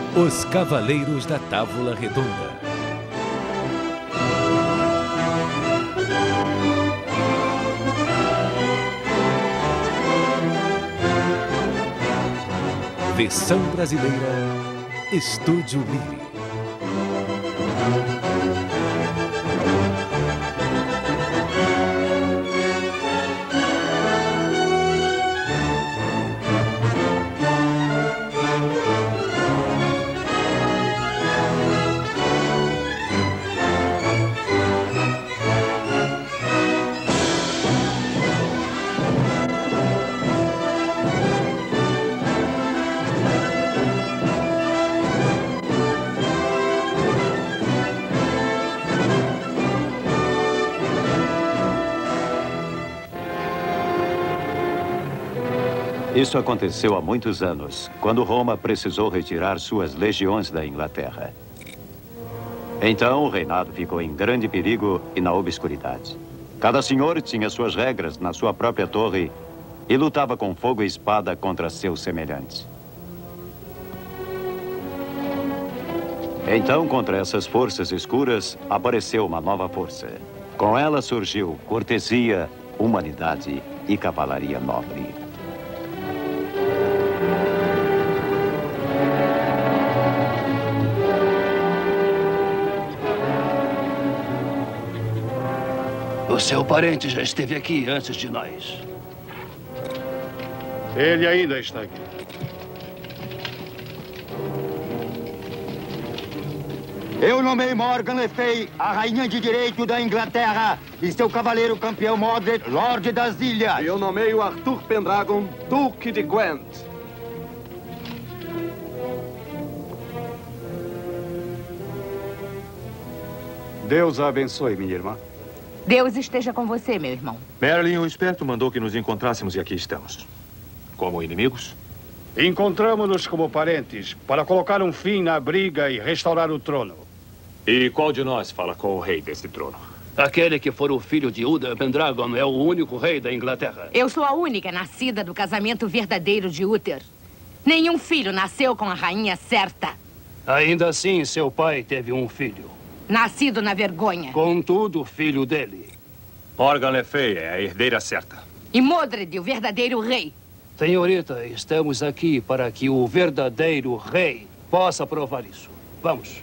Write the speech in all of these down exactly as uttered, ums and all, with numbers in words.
Os Cavaleiros da Távola Redonda. Versão brasileira, Estúdio Miri. Isso aconteceu há muitos anos, quando Roma precisou retirar suas legiões da Inglaterra. Então, o reinado ficou em grande perigo e na obscuridade. Cada senhor tinha suas regras na sua própria torre e lutava com fogo e espada contra seus semelhantes. Então, contra essas forças escuras, apareceu uma nova força. Com ela surgiu cortesia, humanidade e cavalaria nobre. O seu parente já esteve aqui antes de nós. Ele ainda está aqui. Eu nomei Morgan Le Fay, a rainha de direito da Inglaterra, e seu cavaleiro campeão Modred, Lorde das Ilhas. Eu nomeio Arthur Pendragon, Duque de Gwent. Deus a abençoe, minha irmã. Deus esteja com você, meu irmão. Merlin, o esperto, mandou que nos encontrássemos e aqui estamos. Como inimigos? Encontramos-nos como parentes para colocar um fim na briga e restaurar o trono. E qual de nós fala com o rei desse trono? Aquele que for o filho de Uther Pendragon é o único rei da Inglaterra. Eu sou a única nascida do casamento verdadeiro de Uther. Nenhum filho nasceu com a rainha certa. Ainda assim, seu pai teve um filho. Nascido na vergonha. Contudo, filho dele. Morgan Le Fay é a herdeira certa. E Modred, o verdadeiro rei. Senhorita, estamos aqui para que o verdadeiro rei possa provar isso. Vamos.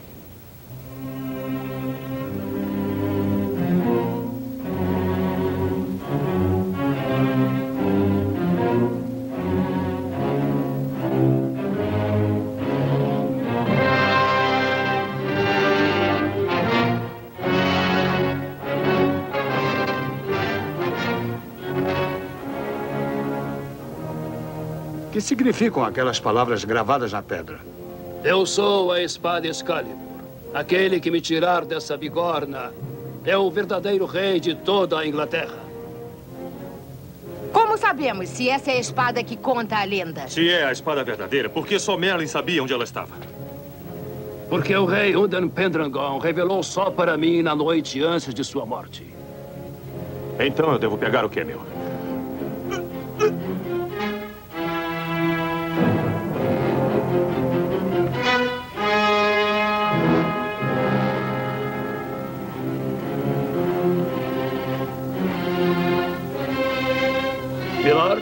O que significam aquelas palavras gravadas na pedra? Eu sou a espada Excalibur. Aquele que me tirar dessa bigorna é o verdadeiro rei de toda a Inglaterra. Como sabemos se essa é a espada que conta a lenda? Se é a espada verdadeira, por que só Merlin sabia onde ela estava? Porque o rei Uther Pendragon revelou só para mim na noite antes de sua morte. Então eu devo pegar o que é meu. Milord?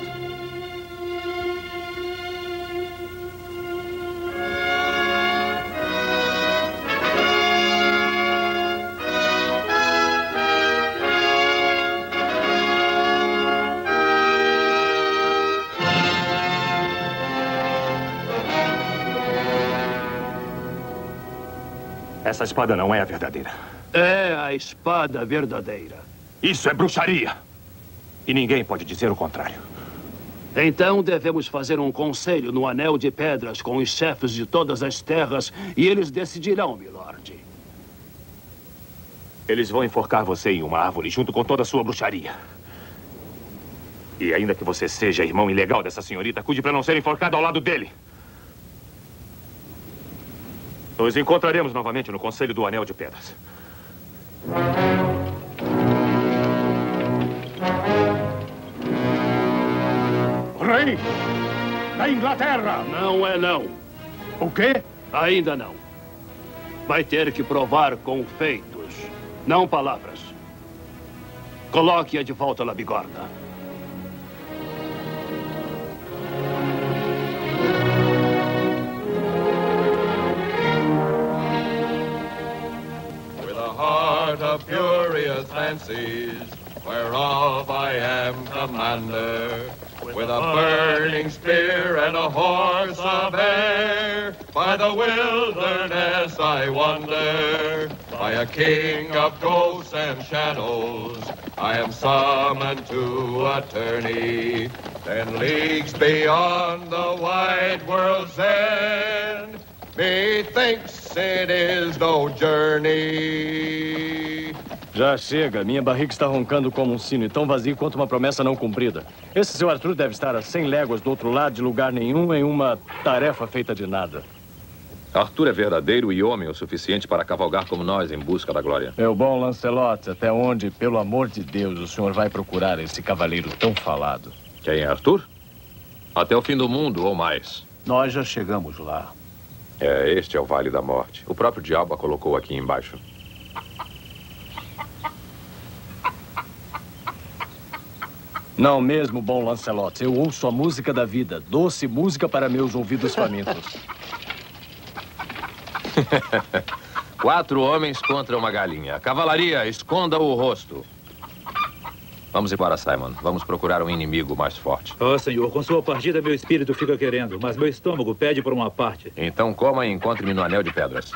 Essa espada não é a verdadeira. É a espada verdadeira. Isso é bruxaria. E ninguém pode dizer o contrário. Então devemos fazer um conselho no Anel de Pedras com os chefes de todas as terras e eles decidirão, milord. Eles vão enforcar você em uma árvore junto com toda a sua bruxaria. E ainda que você seja irmão ilegal dessa senhorita, cuide para não ser enforcado ao lado dele. Nos encontraremos novamente no Conselho do Anel de Pedras. Rei da Inglaterra! Não é não. O quê? Ainda não. Vai ter que provar com feitos, não palavras. Coloque-a de volta na bigorna. With a heart of furious fancies, whereof I am commander, with a burning spear and a horse of air, by the wilderness I wander, by a king of ghosts and shadows, I am summoned to a tourney, ten leagues beyond the wide world's end. Methinks it is no journey. Já chega. Minha barriga está roncando como um sino e tão vazio quanto uma promessa não cumprida. Esse seu Arthur deve estar a cem léguas do outro lado de lugar nenhum em uma tarefa feita de nada. Arthur é verdadeiro e homem o suficiente para cavalgar como nós em busca da glória. Meu bom Lancelot, até onde, pelo amor de Deus, o senhor vai procurar esse cavaleiro tão falado? Quem é Arthur? Até o fim do mundo ou mais. Nós já chegamos lá. É, este é o Vale da Morte. O próprio diabo a colocou aqui embaixo. Não mesmo, bom Lancelot. Eu ouço a música da vida. Doce música para meus ouvidos famintos. Quatro homens contra uma galinha. Cavalaria, esconda o rosto. Vamos embora, Simon. Vamos procurar um inimigo mais forte. Ó, senhor, com sua partida meu espírito fica querendo, mas meu estômago pede por uma parte. Então coma e encontre-me no Anel de Pedras.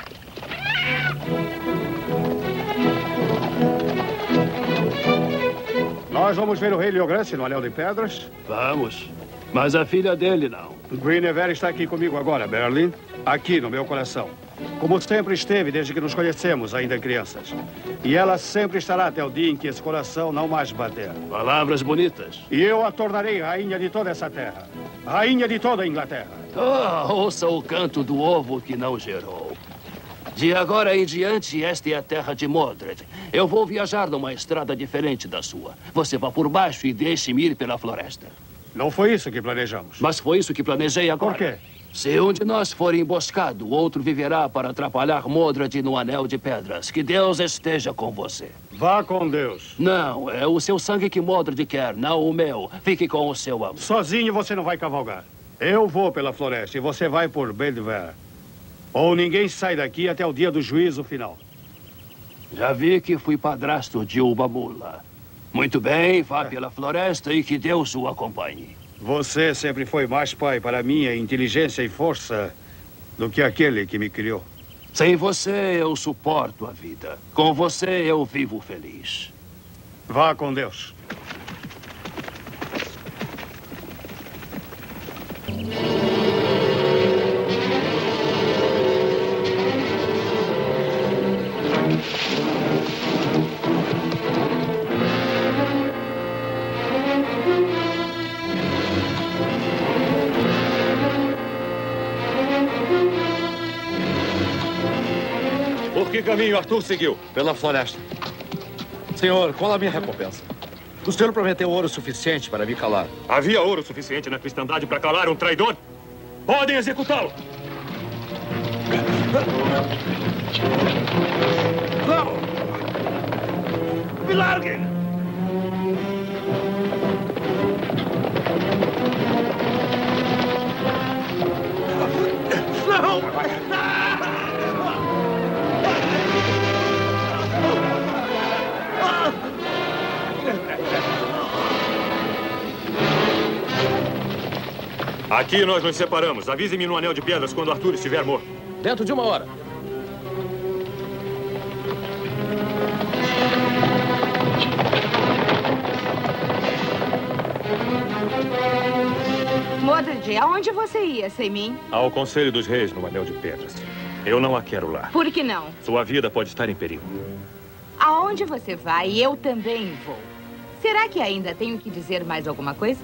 Nós vamos ver o rei Leogrance no Anel de Pedras? Vamos. Mas a filha dele não. Guinevere está aqui comigo agora, Merlin. Aqui no meu coração. Como sempre esteve desde que nos conhecemos, ainda crianças. E ela sempre estará até o dia em que esse coração não mais bater. Palavras bonitas. E eu a tornarei rainha de toda essa terra. Rainha de toda a Inglaterra. Oh, ouça o canto do ovo que não gerou. De agora em diante, esta é a terra de Mordred. Eu vou viajar numa estrada diferente da sua. Você vá por baixo e deixe-me ir pela floresta. Não foi isso que planejamos. Mas foi isso que planejei agora. Por quê? Se um de nós for emboscado, o outro viverá para atrapalhar Mordred no Anel de Pedras. Que Deus esteja com você. Vá com Deus. Não, é o seu sangue que Mordred quer, não o meu. Fique com o seu amo. Sozinho você não vai cavalgar. Eu vou pela floresta e você vai por Bedivere. Ou ninguém sai daqui até o dia do juízo final. Já vi que fui padrasto de uma mula. Muito bem, vá pela floresta e que Deus o acompanhe. Você sempre foi mais pai para minha inteligência e força do que aquele que me criou. Sem você, eu suporto a vida. Com você, eu vivo feliz. Vá com Deus. Por que caminho Arthur seguiu? Pela floresta. Senhor, qual a minha recompensa? O senhor prometeu ouro suficiente para me calar. Havia ouro suficiente na cristandade para calar um traidor? Podem executá-lo! Não! Me larguem! Não! Aqui nós nos separamos. Avise-me no Anel de Pedras quando Arthur estiver morto. Dentro de uma hora. Mordred, aonde você ia sem mim? Ao Conselho dos Reis no Anel de Pedras. Eu não a quero lá. Por que não? Sua vida pode estar em perigo. Aonde você vai, eu também vou. Será que ainda tenho que dizer mais alguma coisa?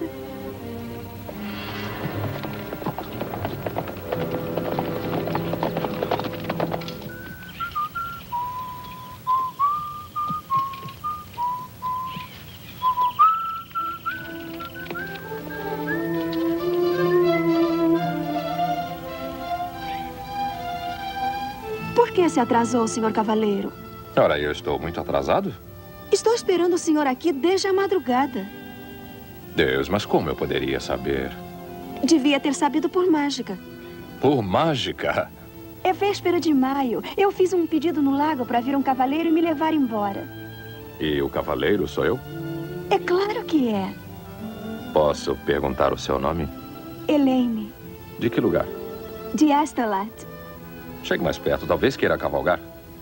Por que se atrasou, senhor cavaleiro? Ora, eu estou muito atrasado? Estou esperando o senhor aqui desde a madrugada. Deus, mas como eu poderia saber? Devia ter sabido por mágica. Por mágica? É véspera de maio. Eu fiz um pedido no lago para vir um cavaleiro e me levar embora. E o cavaleiro sou eu? É claro que é. Posso perguntar o seu nome? Elaine. De que lugar? De Astolat. Chegue mais perto, talvez queira cavalgar.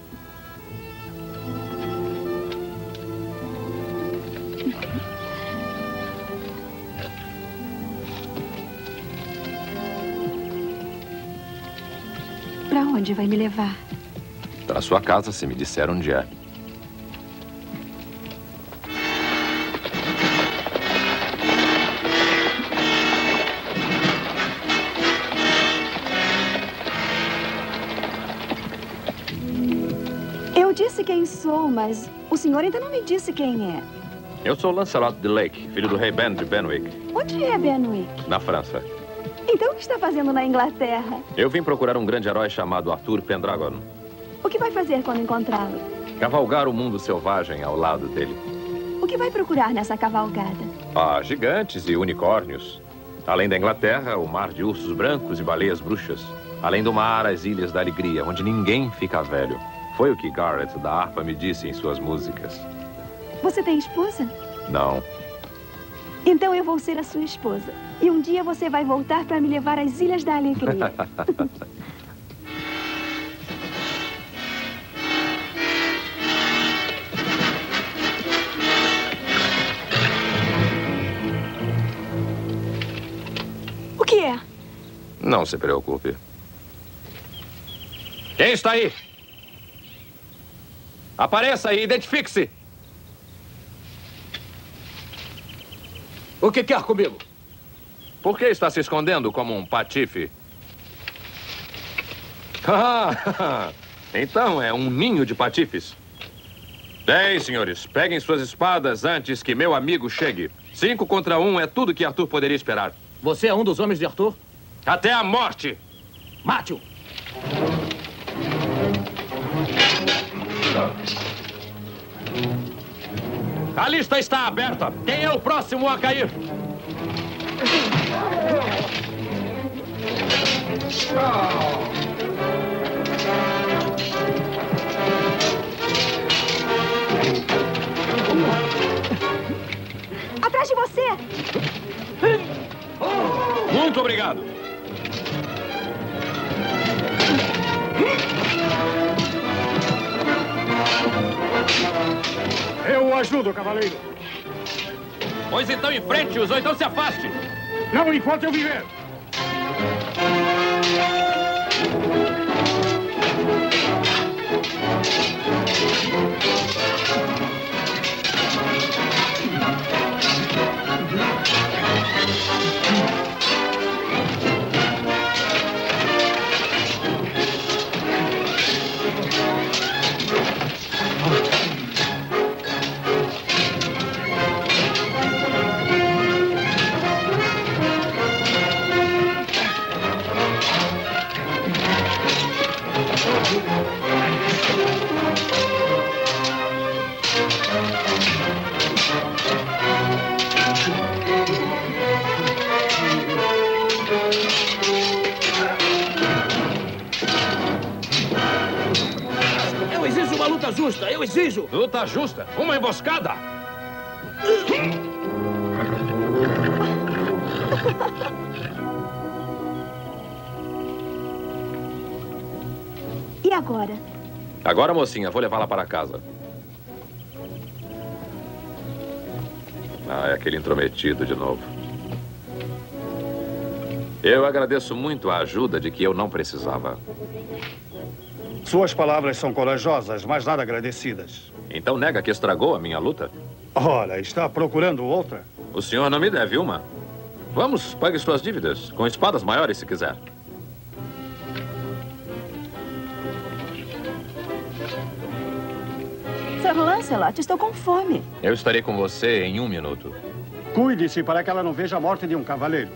Para onde vai me levar? Para sua casa, se me disser onde é. Eu disse quem sou, mas o senhor ainda não me disse quem é. Eu sou Lancelot de Lake, filho do rei Ben de Benwick, Onde é Benwick? na França. Então o que está fazendo na Inglaterra? Eu vim procurar um grande herói chamado Arthur Pendragon. O que vai fazer quando encontrá-lo? Cavalgar o mundo selvagem ao lado dele. O que vai procurar nessa cavalgada? Há gigantes e unicórnios. Além da Inglaterra, o mar de ursos brancos e baleias bruxas. Além do mar, as Ilhas da Alegria, onde ninguém fica velho. Foi o que Garrett da harpa me disse em suas músicas. Você tem esposa? Não. Então eu vou ser a sua esposa. E um dia você vai voltar para me levar às Ilhas da Alegria. O que é? Não se preocupe. Quem está aí? Apareça e identifique-se. O que quer comigo? Por que está se escondendo como um patife? Ah, então é um ninho de patifes. Bem, senhores, peguem suas espadas antes que meu amigo chegue. Cinco contra um é tudo que Arthur poderia esperar. Você é um dos homens de Arthur? Até a morte! Mate-o! A lista está aberta. Quem é o próximo a cair? Atrás de você! Muito obrigado. Eu o ajudo, cavaleiro. Pois então enfrente-os, ou então se afaste. Não enquanto eu viver. Eu exijo uma luta justa, eu exijo! Luta justa? Uma emboscada? E agora? Agora, mocinha, vou levá-la para casa. Ah, é aquele intrometido de novo. Eu agradeço muito a ajuda de que eu não precisava. Suas palavras são corajosas, mas nada agradecidas. Então nega que estragou a minha luta? Ora, está procurando outra? O senhor não me deve uma. Vamos, pague suas dívidas, com espadas maiores se quiser. Sir Lancelot, estou com fome. Eu estarei com você em um minuto. Cuide-se para que ela não veja a morte de um cavaleiro.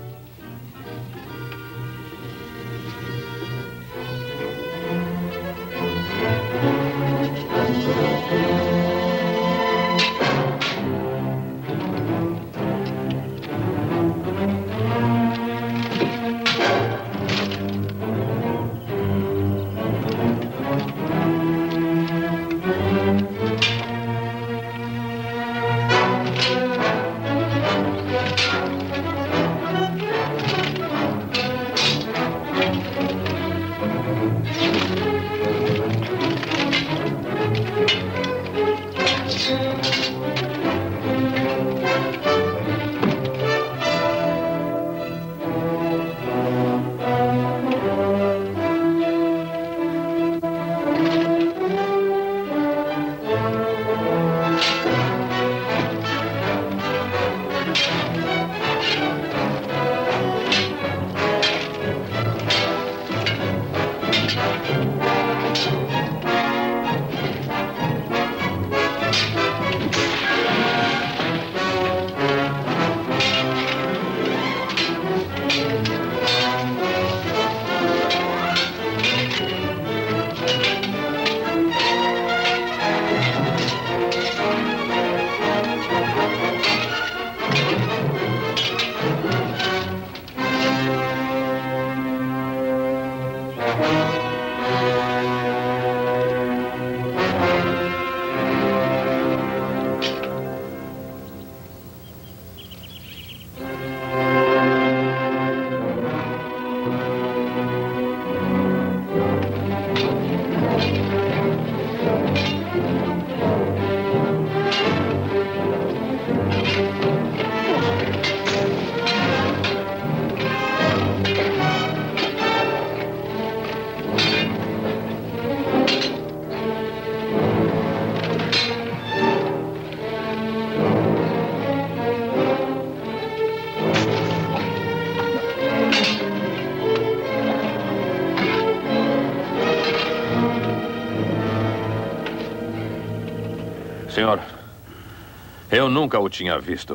Senhor, eu nunca o tinha visto.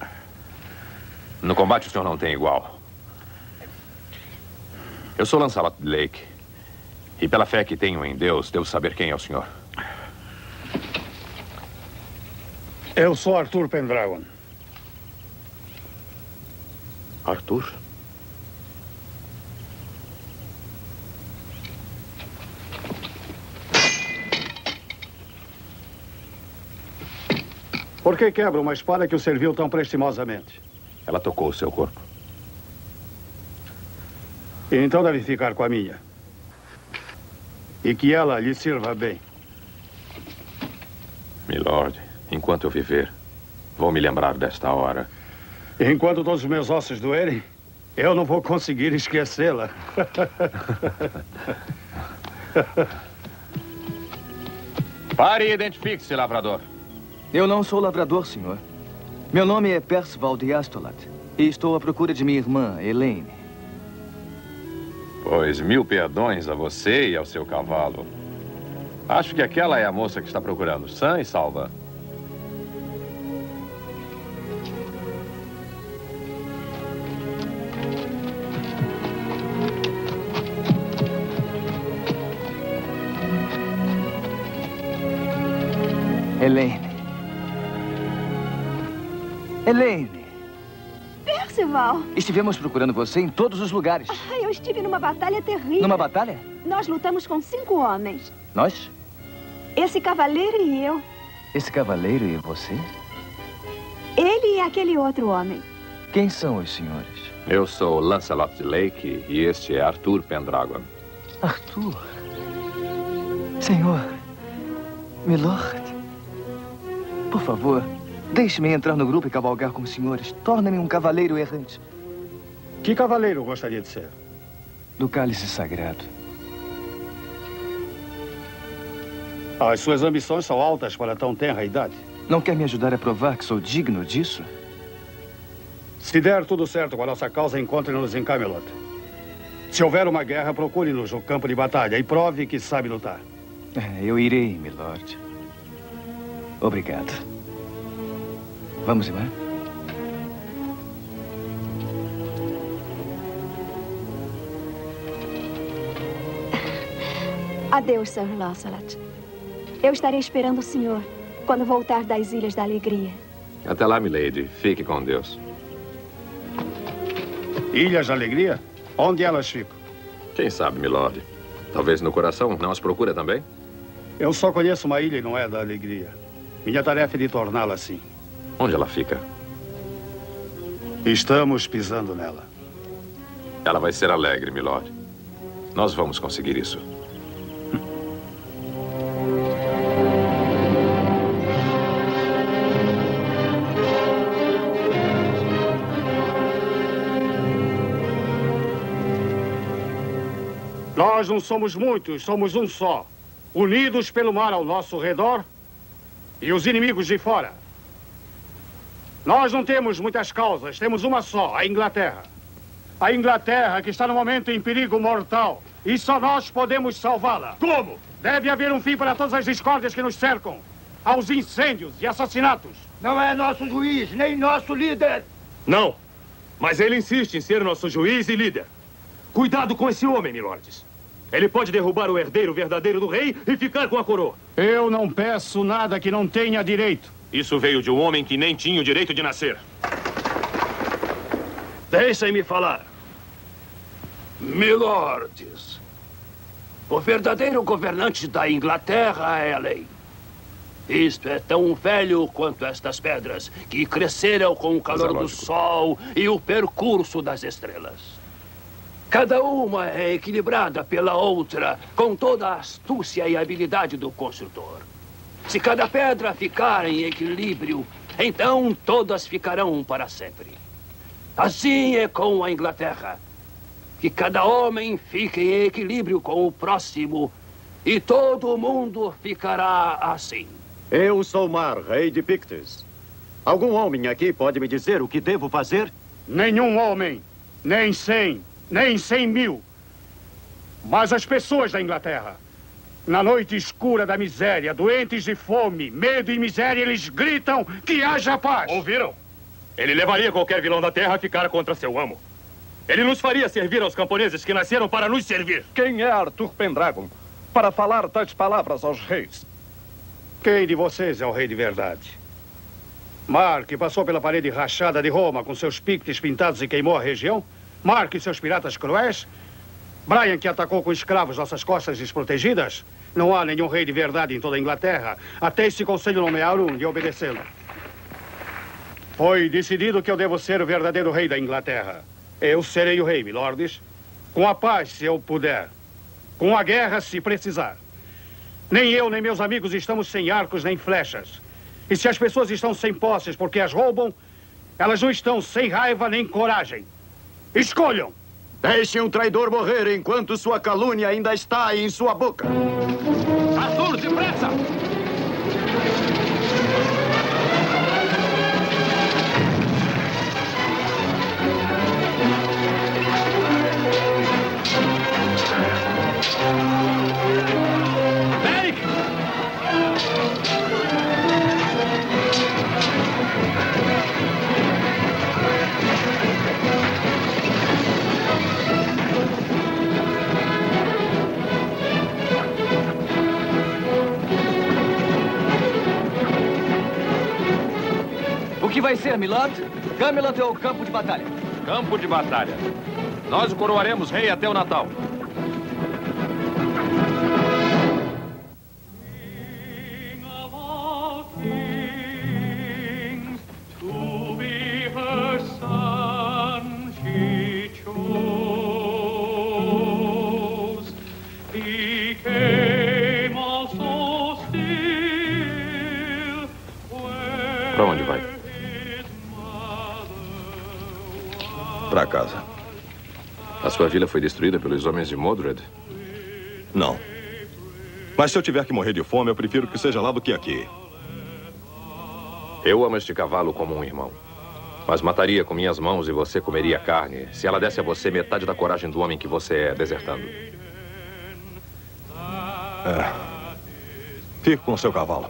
No combate o senhor não tem igual. Eu sou Lancelot Lake. E pela fé que tenho em Deus, devo saber quem é o senhor. Eu sou Arthur Pendragon. Arthur? Por que quebra uma espada que o serviu tão prestimosamente? Ela tocou o seu corpo. E então deve ficar com a minha. E que ela lhe sirva bem. Milord, enquanto eu viver, vou me lembrar desta hora. E enquanto todos os meus ossos doerem, eu não vou conseguir esquecê-la. Pare e identifique-se, lavrador. Eu não sou lavrador, senhor. Meu nome é Percival de Astolat. E estou à procura de minha irmã, Elaine. Pois mil perdões a você e ao seu cavalo. Acho que aquela é a moça que está procurando, sã e salva. Elaine. Elaine. Percival. Estivemos procurando você em todos os lugares. Ah, eu estive numa batalha terrível. Numa batalha? Nós lutamos com cinco homens. Nós? Esse cavaleiro e eu. Esse cavaleiro e você? Ele e aquele outro homem. Quem são os senhores? Eu sou Lancelot Lake e este é Arthur Pendragon. Arthur? Senhor, Milord, por favor, deixe-me entrar no grupo e cavalgar com os senhores. Torne-me um cavaleiro errante. Que cavaleiro gostaria de ser? Do cálice sagrado. As suas ambições são altas para tão tenra idade. Não quer me ajudar a provar que sou digno disso? Se der tudo certo com a nossa causa, encontre-nos em Camelot. Se houver uma guerra, procure-nos no campo de batalha e prove que sabe lutar. Eu irei, milord. Obrigado. Vamos, irmã? Adeus, Sir Lancelot. Eu estarei esperando o senhor quando voltar das Ilhas da Alegria. Até lá, milady. Fique com Deus. Ilhas da Alegria? Onde elas ficam? Quem sabe, milord? Talvez no coração. Não as procura também? Eu só conheço uma ilha e não é da Alegria. Minha tarefa é de torná-la assim. Onde ela fica? Estamos pisando nela. Ela vai ser alegre, milord. Nós vamos conseguir isso. Nós não somos muitos, somos um só. Unidos pelo mar ao nosso redor e os inimigos de fora. Nós não temos muitas causas, temos uma só, a Inglaterra. A Inglaterra que está no momento em perigo mortal. E só nós podemos salvá-la. Como? Deve haver um fim para todas as discórdias que nos cercam. Aos incêndios e assassinatos. Não é nosso juiz, nem nosso líder. Não, mas ele insiste em ser nosso juiz e líder. Cuidado com esse homem, milordes. Ele pode derrubar o herdeiro verdadeiro do rei e ficar com a coroa. Eu não peço nada que não tenha direito. Isso veio de um homem que nem tinha o direito de nascer. Deixem-me falar. Milordes, o verdadeiro governante da Inglaterra é a lei. Isto é tão velho quanto estas pedras, que cresceram com o calor do sol e o percurso das estrelas. Cada uma é equilibrada pela outra, com toda a astúcia e habilidade do construtor. Se cada pedra ficar em equilíbrio, então todas ficarão para sempre. Assim é com a Inglaterra. Que cada homem fique em equilíbrio com o próximo e todo mundo ficará assim. Eu sou Mar, rei de Pictes. Algum homem aqui pode me dizer o que devo fazer? Nenhum homem, nem cem, nem cem mil. Mas as pessoas da Inglaterra. Na noite escura da miséria, doentes de fome, medo e miséria, eles gritam que haja paz. Ouviram? Ele levaria qualquer vilão da terra a ficar contra seu amo. Ele nos faria servir aos camponeses que nasceram para nos servir. Quem é Arthur Pendragon para falar tais palavras aos reis? Quem de vocês é o rei de verdade? Mar, que passou pela parede rachada de Roma com seus pictes pintados e queimou a região? Mar, e seus piratas cruéis? Brian, que atacou com escravos nossas costas desprotegidas? Não há nenhum rei de verdade em toda a Inglaterra, até esse conselho nomear um e obedecê-lo. Foi decidido que eu devo ser o verdadeiro rei da Inglaterra. Eu serei o rei, milordes, com a paz, se eu puder, com a guerra, se precisar. Nem eu, nem meus amigos estamos sem arcos nem flechas. E se as pessoas estão sem posses porque as roubam, elas não estão sem raiva nem coragem. Escolham! Deixem um traidor morrer enquanto sua calúnia ainda está em sua boca. Arthur, depressa! Beric! O que vai ser, milord? Camelot ou campo de batalha? Campo de batalha. Nós o coroaremos rei até o Natal. Para onde vai? Para casa. A sua vila foi destruída pelos homens de Mordred? Não. Mas se eu tiver que morrer de fome, eu prefiro que seja lá do que aqui. Eu amo este cavalo como um irmão. Mas mataria com minhas mãos e você comeria carne se ela desse a você metade da coragem do homem que você é, desertando. É. Fique com seu cavalo.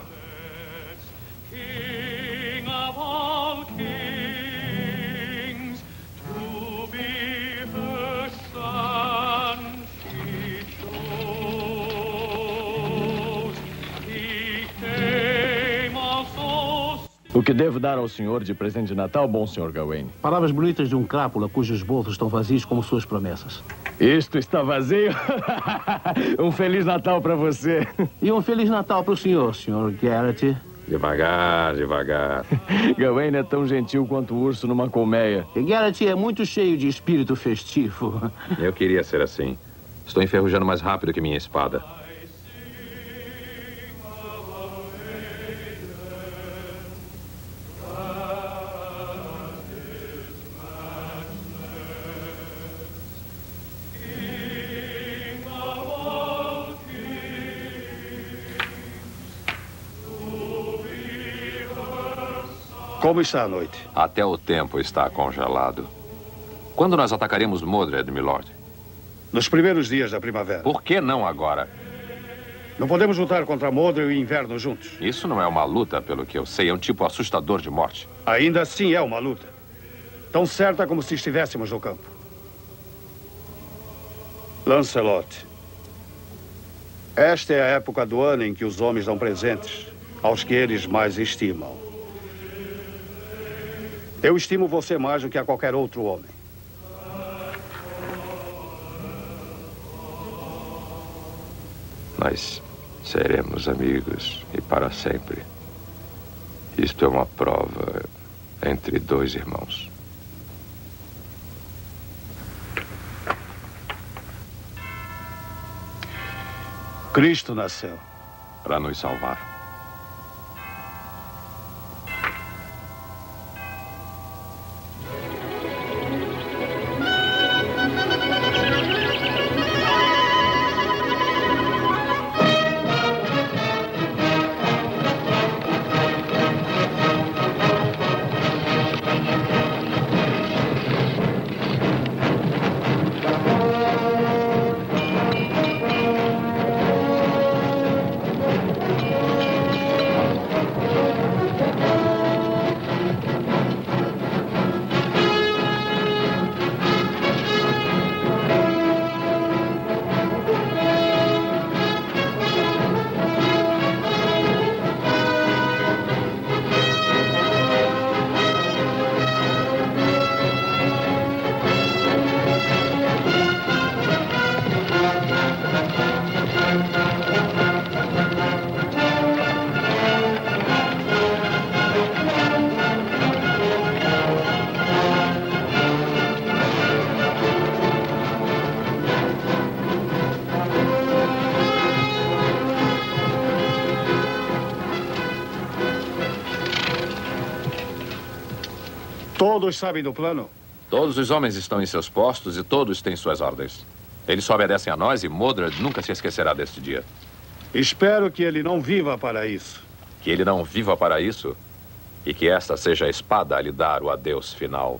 O que devo dar ao senhor de presente de Natal, bom senhor Gawain? Palavras bonitas de um crápula cujos bolsos estão vazios como suas promessas. Isto está vazio? Um Feliz Natal para você. E um Feliz Natal para o senhor, senhor Garrett. Devagar, devagar. Gawain é tão gentil quanto o urso numa colmeia. E Garrett é muito cheio de espírito festivo. Eu queria ser assim. Estou enferrujando mais rápido que minha espada. Como está a noite? Até o tempo está congelado. Quando nós atacaremos Mordred, milord? Nos primeiros dias da primavera. Por que não agora? Não podemos lutar contra Mordred e o inverno juntos. Isso não é uma luta, pelo que eu sei. É um tipo assustador de morte. Ainda assim é uma luta. Tão certa como se estivéssemos no campo. Lancelot. Esta é a época do ano em que os homens dão presentes aos que eles mais estimam. Eu estimo você mais do que a qualquer outro homem. Nós seremos amigos e para sempre. Isto é uma prova entre dois irmãos. Cristo nasceu para nos salvar. Todos sabem do plano? Todos os homens estão em seus postos e todos têm suas ordens. Eles só obedecem a nós e Mordred nunca se esquecerá deste dia. Espero que ele não viva para isso. Que ele não viva para isso e que esta seja a espada a lhe dar o adeus final.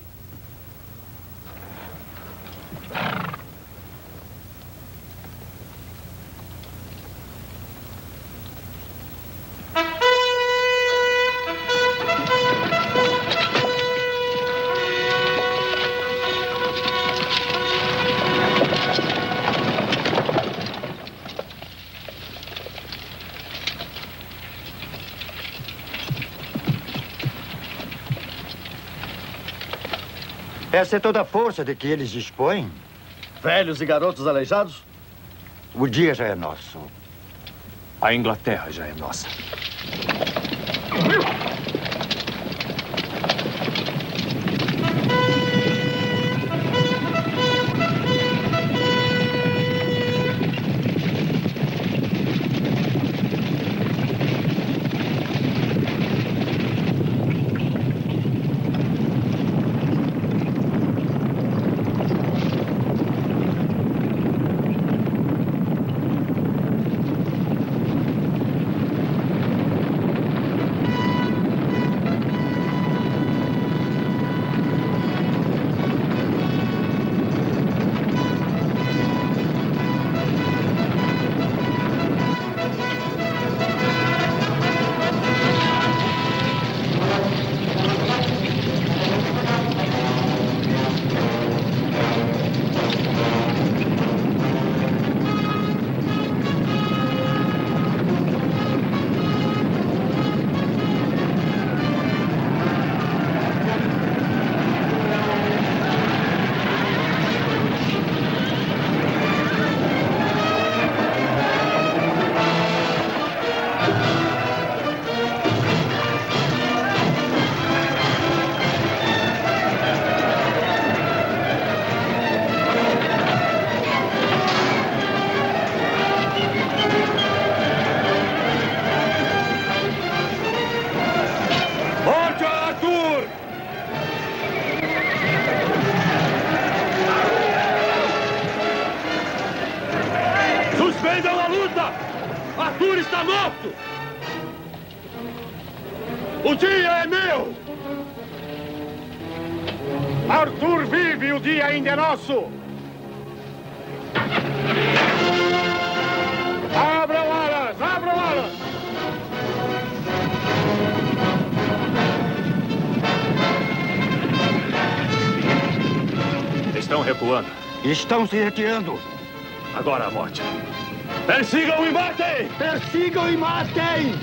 Essa é toda a força de que eles dispõem? Velhos e garotos aleijados? O dia já é nosso. A Inglaterra já é nossa. Suspendam a luta! Arthur está morto! O dia é meu! Arthur vive e o dia ainda é nosso! Abram alas! Abram alas! Estão recuando. Estão se retirando. Agora a morte. Persigam e matem! Persigam e matem!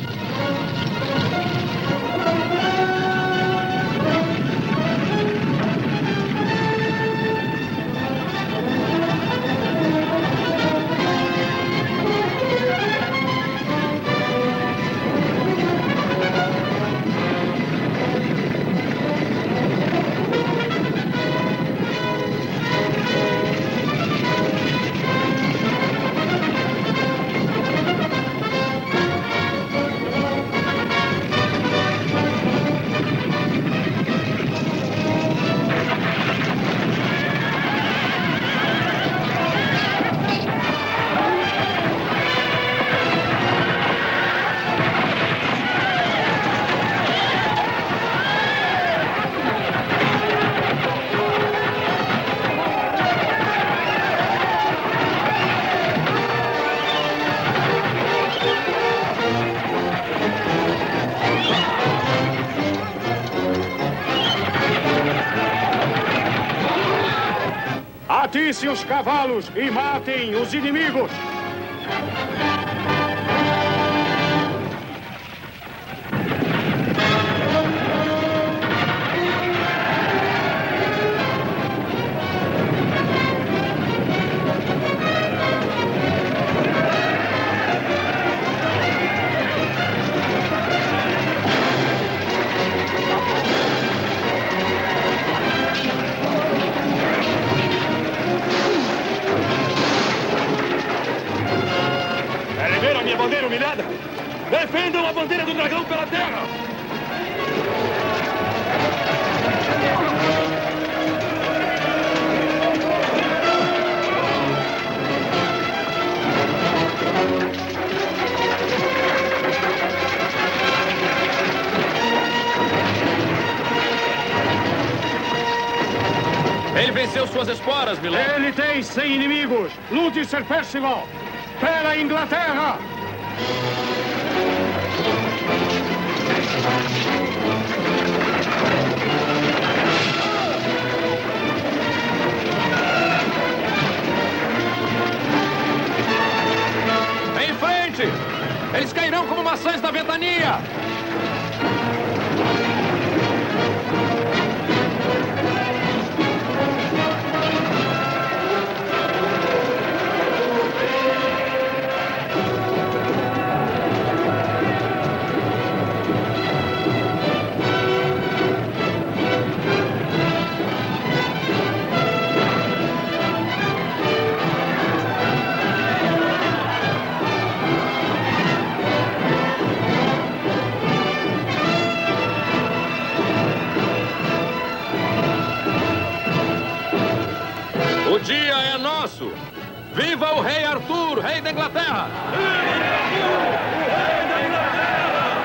Atissem os cavalos e matem os inimigos! Defendam a bandeira do dragão pela terra! venceu suas esporas, Milord. Ele tem cem inimigos. Lute, Sir Percival. Pela Inglaterra. Em frente! Eles cairão como maçãs da ventania! O dia é nosso! Viva o rei Arthur, rei da Inglaterra! Viva o rei da Inglaterra!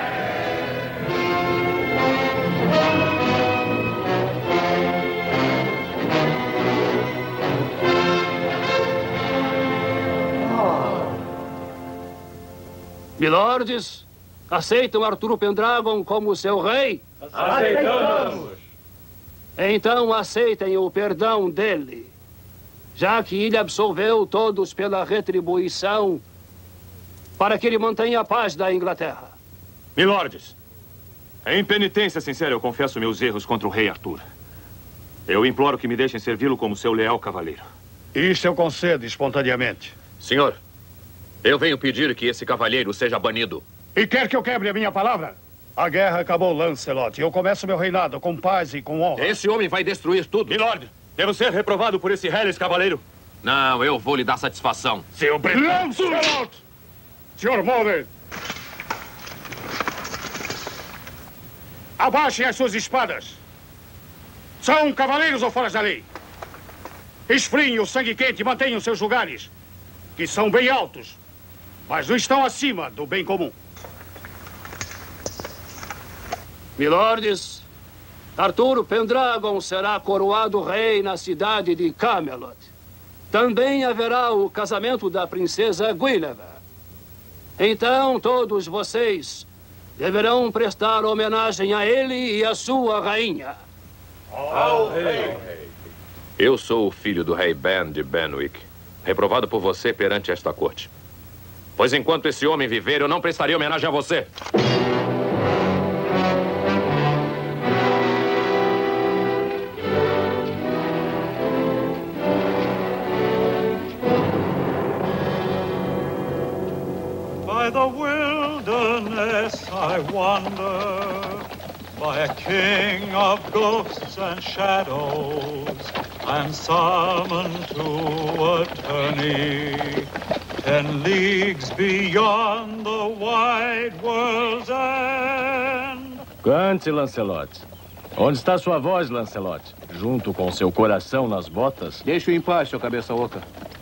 Milordes, aceitam Arthur Pendragon como seu rei? Aceitamos! Então aceitem o perdão dele, já que ele absolveu todos pela retribuição, para que ele mantenha a paz da Inglaterra. Milordes, em penitência sincera eu confesso meus erros contra o rei Arthur. Eu imploro que me deixem servi-lo como seu leal cavaleiro. Isto eu concedo espontaneamente. Senhor, eu venho pedir que esse cavalheiro seja banido. E quer que eu quebre a minha palavra? A guerra acabou, Lancelot, e eu começo meu reinado com paz e com honra. Esse homem vai destruir tudo. Milord, devo ser reprovado por esse reles cavaleiro? Não, eu vou lhe dar satisfação. Seu britânico! Lancelot! senhor Mordred! Abaixem as suas espadas! São cavaleiros ou fora da lei? Esfriem o sangue quente e mantenham seus lugares, que são bem altos, mas não estão acima do bem comum. Milordes, Arthur Pendragon será coroado rei na cidade de Camelot. Também haverá o casamento da princesa Guinevere. Então, todos vocês deverão prestar homenagem a ele e à sua rainha. Ao rei. Eu sou o filho do rei Ben de Benwick, reprovado por você perante esta corte. Pois enquanto esse homem viver, eu não prestaria homenagem a você. By the wilderness I wander, by a king of ghosts and shadows, I'm summoned to a tourney, ten leagues beyond the wide world's end. Cante, Lancelot. Onde está sua voz, Lancelot? Junto com seu coração nas botas? Deixe-o em paz, seu cabeça oca.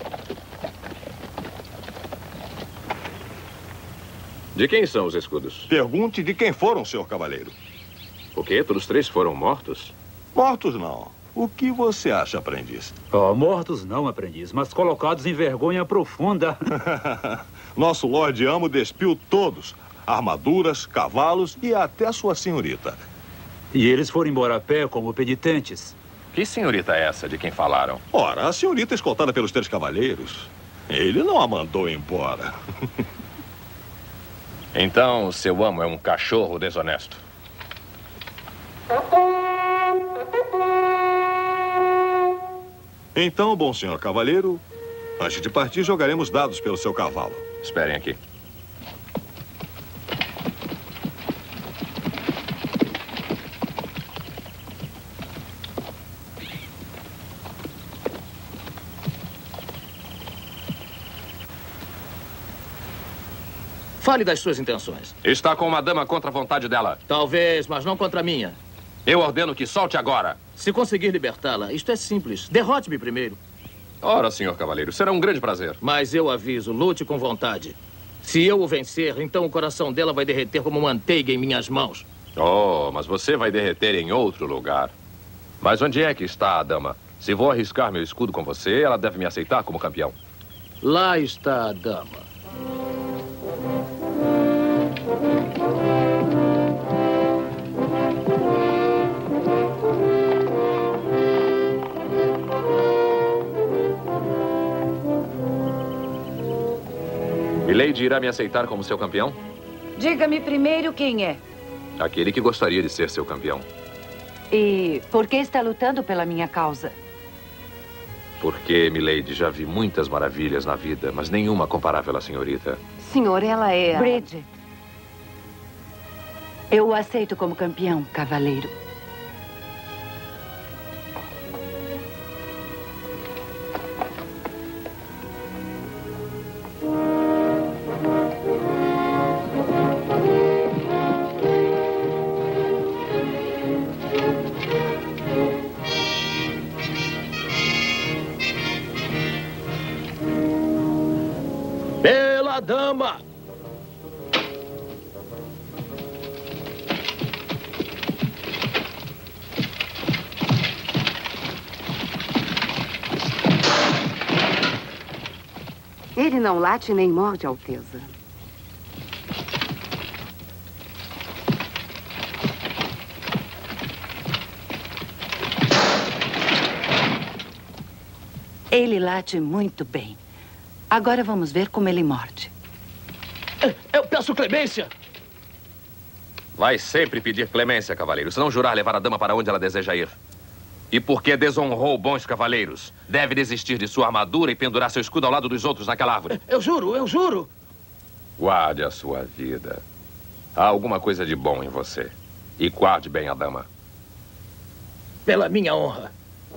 De quem são os escudos? Pergunte de quem foram, senhor cavaleiro. O quê? Todos três foram mortos? Mortos não. O que você acha, aprendiz? Oh, mortos não, aprendiz, mas colocados em vergonha profunda. Nosso Lorde Amo despiu todos. Armaduras, cavalos e até sua senhorita. E eles foram embora a pé como penitentes. Que senhorita é essa de quem falaram? Ora, a senhorita escoltada pelos três cavaleiros. Ele não a mandou embora. Então, seu amo é um cachorro desonesto. Então, bom senhor cavaleiro, antes de partir, jogaremos dados pelo seu cavalo. Esperem aqui. Fale das suas intenções. Está com uma dama contra a vontade dela. Talvez, mas não contra a minha. Eu ordeno que solte agora. Se conseguir libertá-la, isto é simples. Derrote-me primeiro. Ora, senhor cavaleiro, será um grande prazer. Mas eu aviso, lute com vontade. Se eu o vencer, então o coração dela vai derreter como manteiga em minhas mãos. Oh, mas você vai derreter em outro lugar. Mas onde é que está a dama? Se vou arriscar meu escudo com você, ela deve me aceitar como campeão. Lá está a dama. Milady irá me aceitar como seu campeão? Diga-me primeiro quem é. Aquele que gostaria de ser seu campeão. E por que está lutando pela minha causa? Porque, Milady, já vi muitas maravilhas na vida, mas nenhuma comparável à senhorita. Senhor, ela é... Bridget. Eu o aceito como campeão, cavaleiro. Bela dama! Ele não late nem morde, Alteza. Ele late muito bem. Agora vamos ver como ele morde. Eu peço clemência! Vai sempre pedir clemência, cavaleiro. Se não jurar levar a dama para onde ela deseja ir. E porque desonrou bons cavaleiros, deve desistir de sua armadura e pendurar seu escudo ao lado dos outros naquela árvore. Eu juro, eu juro. Guarde a sua vida. Há alguma coisa de bom em você. E guarde bem a dama. Pela minha honra.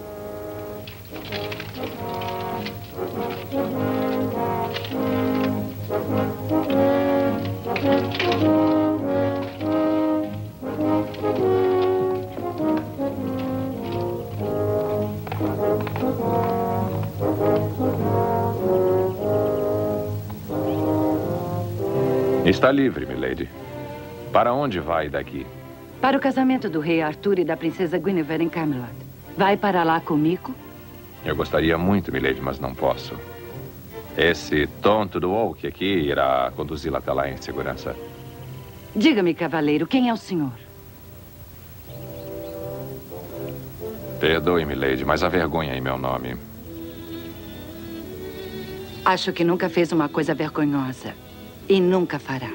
Está livre, milady. Para onde vai daqui? Para o casamento do rei Arthur e da princesa Guinevere em Camelot. Vai para lá comigo? Eu gostaria muito, milady, mas não posso. Esse tonto do Oak aqui irá conduzi-la até lá em segurança. Diga-me, cavaleiro, quem é o senhor? Perdoe, milady, mas há vergonha em meu nome. Acho que nunca fez uma coisa vergonhosa. E nunca fará.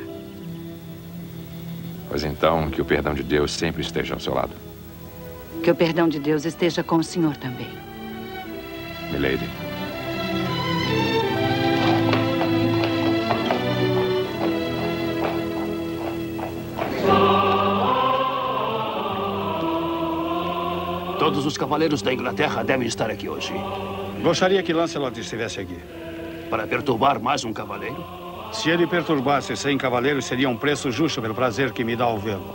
Pois então, que o perdão de Deus sempre esteja ao seu lado. Que o perdão de Deus esteja com o senhor também. Milady. Todos os cavaleiros da Inglaterra devem estar aqui hoje. Gostaria que Lancelot estivesse aqui. Para perturbar mais um cavaleiro? Se ele perturbasse cem cavaleiros, seria um preço justo pelo prazer que me dá ao vê-lo.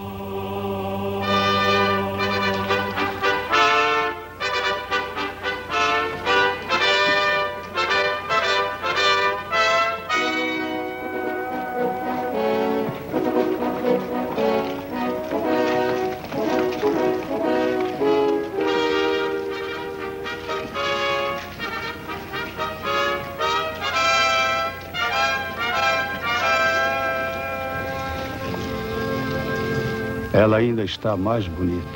Ela ainda está mais bonita.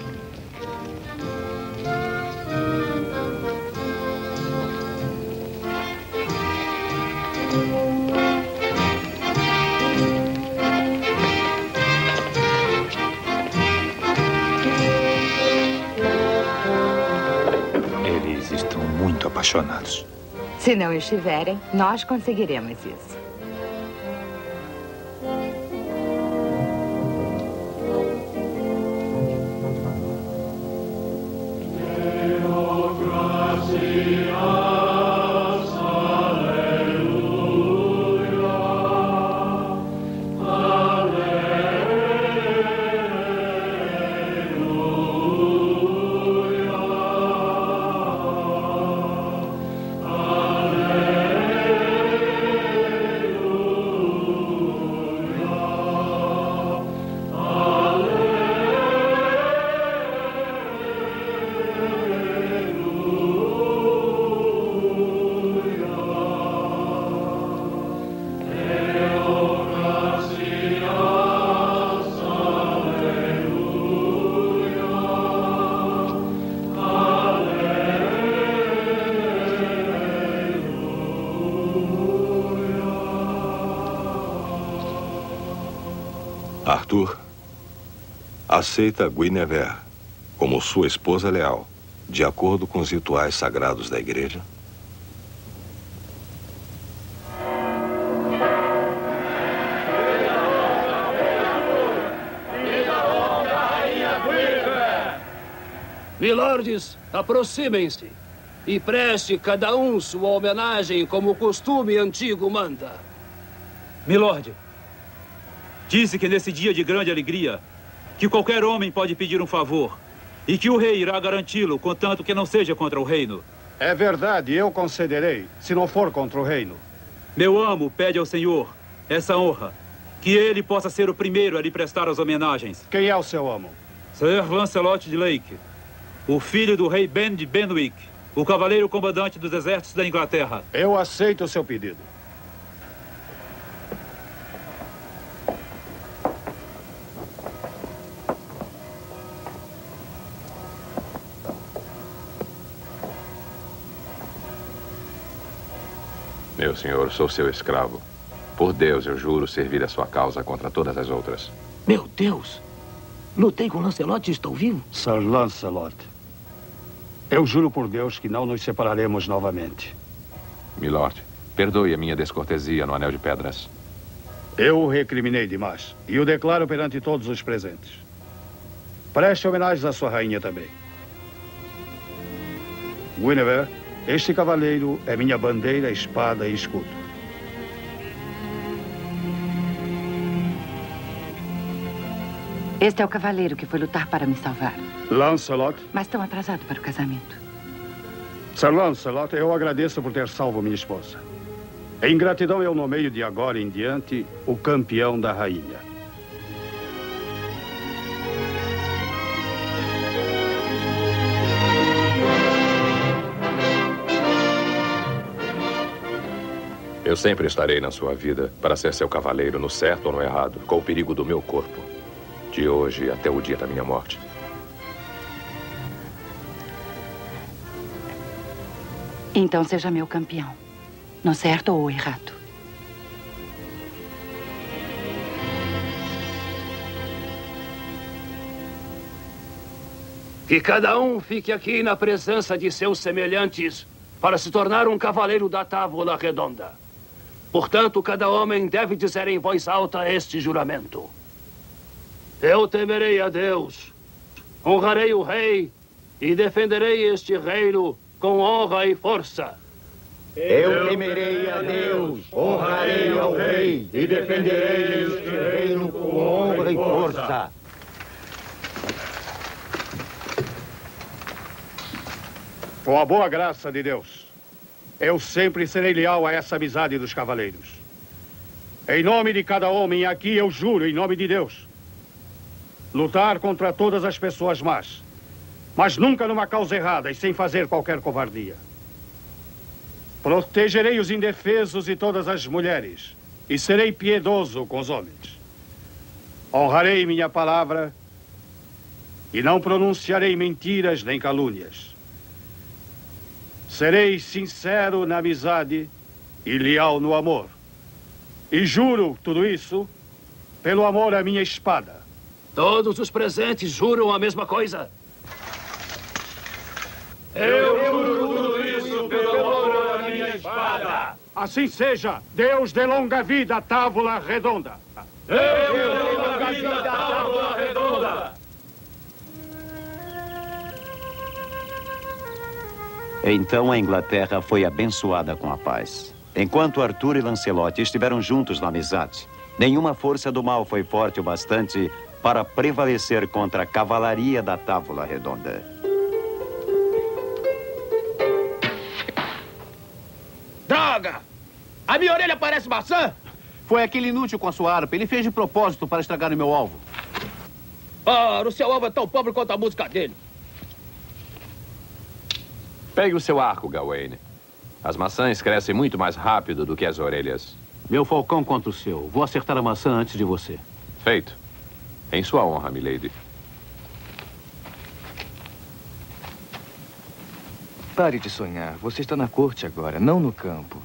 Eles estão muito apaixonados. Se não estiverem, nós conseguiremos isso. Arthur aceita Guinevere como sua esposa leal, de acordo com os rituais sagrados da igreja? Milordes, aproximem-se e preste cada um sua homenagem como o costume antigo manda. Milord, disse que nesse dia de grande alegria, que qualquer homem pode pedir um favor e que o rei irá garanti-lo, contanto que não seja contra o reino. É verdade, eu concederei, se não for contra o reino. Meu amo pede ao senhor essa honra, que ele possa ser o primeiro a lhe prestar as homenagens. Quem é o seu amo? Sir Lancelot de Lake, o filho do rei Ben de Benwick, o cavaleiro comandante dos exércitos da Inglaterra. Eu aceito o seu pedido. Meu senhor, sou seu escravo. Por Deus, eu juro servir a sua causa contra todas as outras. Meu Deus! Lutei com Lancelot e estou vivo? Sir Lancelot, eu juro por Deus que não nos separaremos novamente. Milord, perdoe a minha descortesia no Anel de Pedras. Eu o recriminei demais e o declaro perante todos os presentes. Preste homenagens à sua rainha também. Guinevere, este cavaleiro é minha bandeira, espada e escudo. Este é o cavaleiro que foi lutar para me salvar. Lancelot. Mas tão atrasado para o casamento. Sir Lancelot, eu agradeço por ter salvo minha esposa. Em gratidão, eu nomeio de agora em diante o campeão da rainha. Eu sempre estarei na sua vida para ser seu cavaleiro, no certo ou no errado, com o perigo do meu corpo. De hoje até o dia da minha morte. Então seja meu campeão, no certo ou errado. Que cada um fique aqui na presença de seus semelhantes para se tornar um cavaleiro da Távola Redonda. Portanto, cada homem deve dizer em voz alta este juramento. Eu temerei a Deus, honrarei o rei e defenderei este reino com honra e força. Eu temerei a Deus, honrarei ao rei e defenderei este reino com honra e força. Com a boa graça de Deus, eu sempre serei leal a essa amizade dos cavaleiros. Em nome de cada homem aqui, eu juro, em nome de Deus, lutar contra todas as pessoas más, mas nunca numa causa errada e sem fazer qualquer covardia. Protegerei os indefesos e todas as mulheres e serei piedoso com os homens. Honrarei minha palavra e não pronunciarei mentiras nem calúnias. Serei sincero na amizade e leal no amor. E juro tudo isso pelo amor à minha espada. Todos os presentes juram a mesma coisa? Eu juro tudo isso pelo amor à minha espada. Assim seja. Deus dê longa vida à Távola Redonda. Deus dê longa vida à Távola Redonda. Então a Inglaterra foi abençoada com a paz. Enquanto Arthur e Lancelot estiveram juntos na amizade, nenhuma força do mal foi forte o bastante para prevalecer contra a cavalaria da Távola Redonda. Droga! A minha orelha parece maçã! Foi aquele inútil com a sua harpa. Ele fez de propósito para estragar o meu alvo. Ah, o seu alvo é tão pobre quanto a música dele. Pegue o seu arco, Gawain. As maçãs crescem muito mais rápido do que as orelhas. Meu falcão contra o seu. Vou acertar a maçã antes de você. Feito. Em sua honra, milady. Pare de sonhar. Você está na corte agora, não no campo.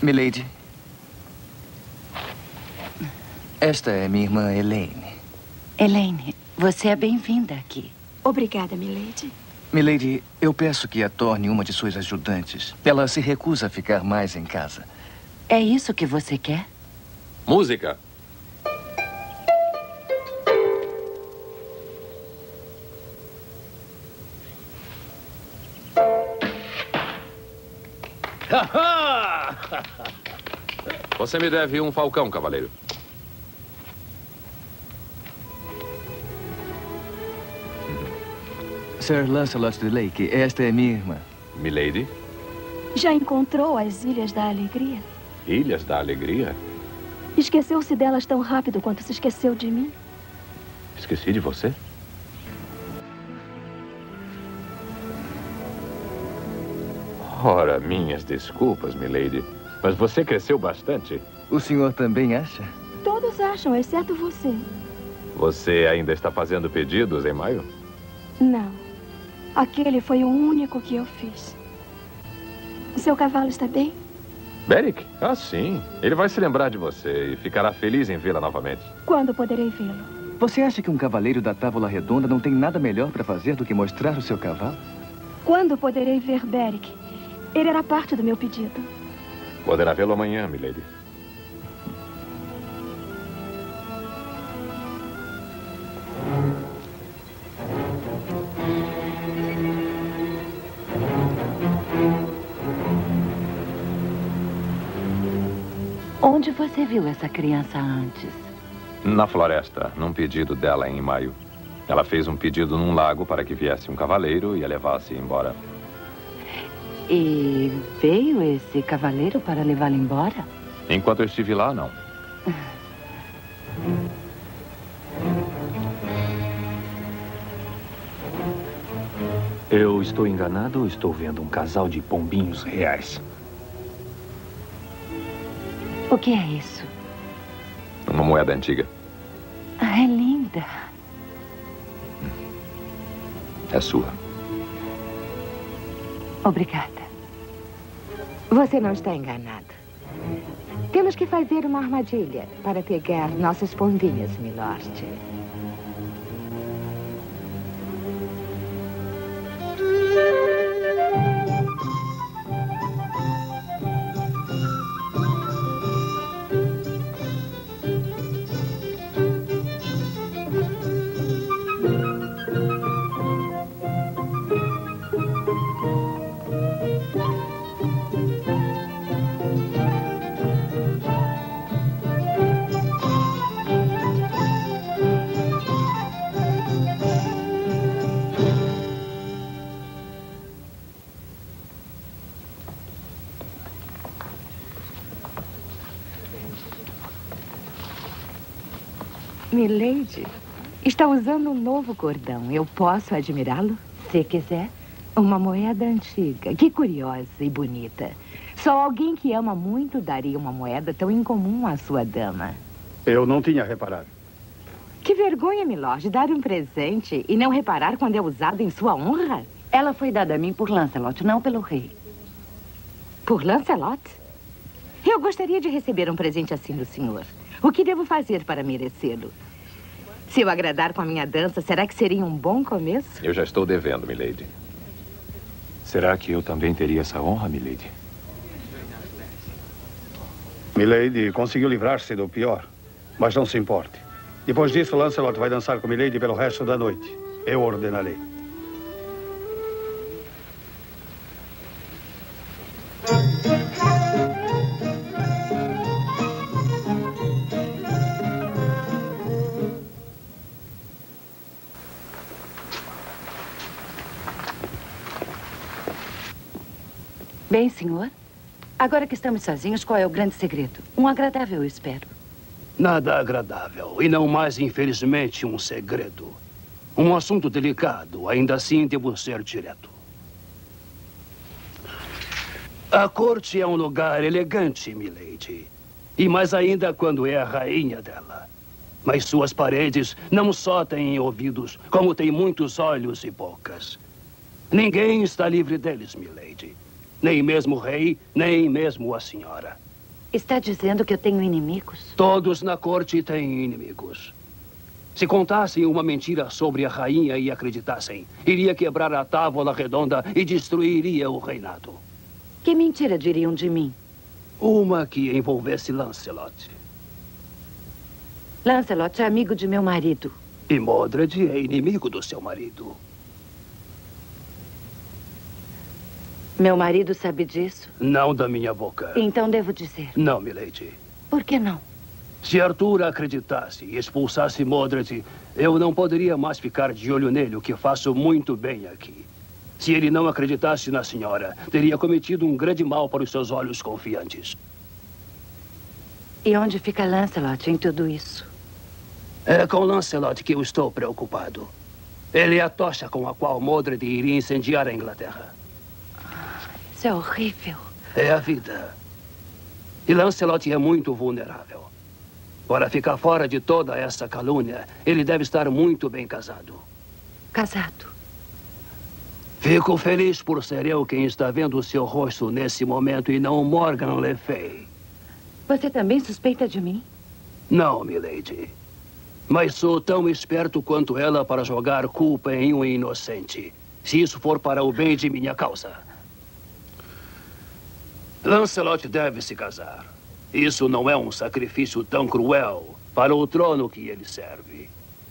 Milady. Esta é minha irmã Elaine. Elaine, você é bem-vinda aqui. Obrigada, Milady. Milady, eu peço que a torne uma de suas ajudantes. Ela se recusa a ficar mais em casa. É isso que você quer? Música. Você me deve um falcão, cavaleiro. Sir Lancelot de Lake, esta é minha irmã. Milady? Já encontrou as Ilhas da Alegria? Ilhas da Alegria? Esqueceu-se delas tão rápido quanto se esqueceu de mim? Esqueci de você? Ora, minhas desculpas, milady. Mas você cresceu bastante. O senhor também acha? Todos acham, exceto você. Você ainda está fazendo pedidos em maio? Não. Aquele foi o único que eu fiz. O seu cavalo está bem? Beric? Ah, sim. Ele vai se lembrar de você e ficará feliz em vê-la novamente. Quando poderei vê-lo? Você acha que um cavaleiro da Távola Redonda não tem nada melhor para fazer do que mostrar o seu cavalo? Quando poderei ver Beric? Ele era parte do meu pedido. Poderá vê-lo amanhã, milady. Onde você viu essa criança antes? Na floresta, num pedido dela em maio. Ela fez um pedido num lago para que viesse um cavaleiro e a levasse embora. E veio esse cavaleiro para levá-la embora? Enquanto eu estive lá, não. Eu estou enganado ou estou vendo um casal de pombinhos reais? O que é isso? Uma moeda antiga. Ah, é linda. É sua. Obrigada. Você não está enganado. Temos que fazer uma armadilha para pegar nossas pombinhas, milord. Milady, está usando um novo cordão. Eu posso admirá-lo? Se quiser. Uma moeda antiga. Que curiosa e bonita. Só alguém que ama muito daria uma moeda tão incomum à sua dama. Eu não tinha reparado. Que vergonha, milord, dar um presente e não reparar quando é usado em sua honra. Ela foi dada a mim por Lancelot, não pelo rei. Por Lancelot? Eu gostaria de receber um presente assim do senhor. O que devo fazer para merecê-lo? Se eu agradar com a minha dança, será que seria um bom começo? Eu já estou devendo, milady. Será que eu também teria essa honra, milady? Milady conseguiu livrar-se do pior, mas não se importe. Depois disso, Lancelot vai dançar com Milady pelo resto da noite. Eu ordenarei. Bem, senhor. Agora que estamos sozinhos, qual é o grande segredo? Um agradável, eu espero. Nada agradável. E não mais, infelizmente, um segredo. Um assunto delicado. Ainda assim, devo ser direto. A corte é um lugar elegante, milady. E mais ainda quando é a rainha dela. Mas suas paredes não só têm ouvidos, como têm muitos olhos e bocas. Ninguém está livre deles, milady. Nem mesmo o rei, nem mesmo a senhora. Está dizendo que eu tenho inimigos? Todos na corte têm inimigos. Se contassem uma mentira sobre a rainha e acreditassem, iria quebrar a tábua redonda e destruiria o reinado. Que mentira diriam de mim? Uma que envolvesse Lancelot. Lancelot é amigo de meu marido. E Mordred é inimigo do seu marido. Meu marido sabe disso? Não da minha boca. Então devo dizer. Não, milady. Por que não? Se Arthur acreditasse e expulsasse Mordred, eu não poderia mais ficar de olho nele, o que faço muito bem aqui. Se ele não acreditasse na senhora, teria cometido um grande mal para os seus olhos confiantes. E onde fica Lancelot em tudo isso? É com Lancelot que eu estou preocupado. Ele é a tocha com a qual Mordred iria incendiar a Inglaterra. Isso é horrível. É a vida. E Lancelot é muito vulnerável. Para ficar fora de toda essa calúnia, ele deve estar muito bem casado. Casado? Fico feliz por ser eu quem está vendo o seu rosto nesse momento e não Morgan Le Fay. Você também suspeita de mim? Não, milady. Mas sou tão esperto quanto ela para jogar culpa em um inocente. Se isso for para o bem de minha causa. Lancelot deve se casar. Isso não é um sacrifício tão cruel para o trono que ele serve.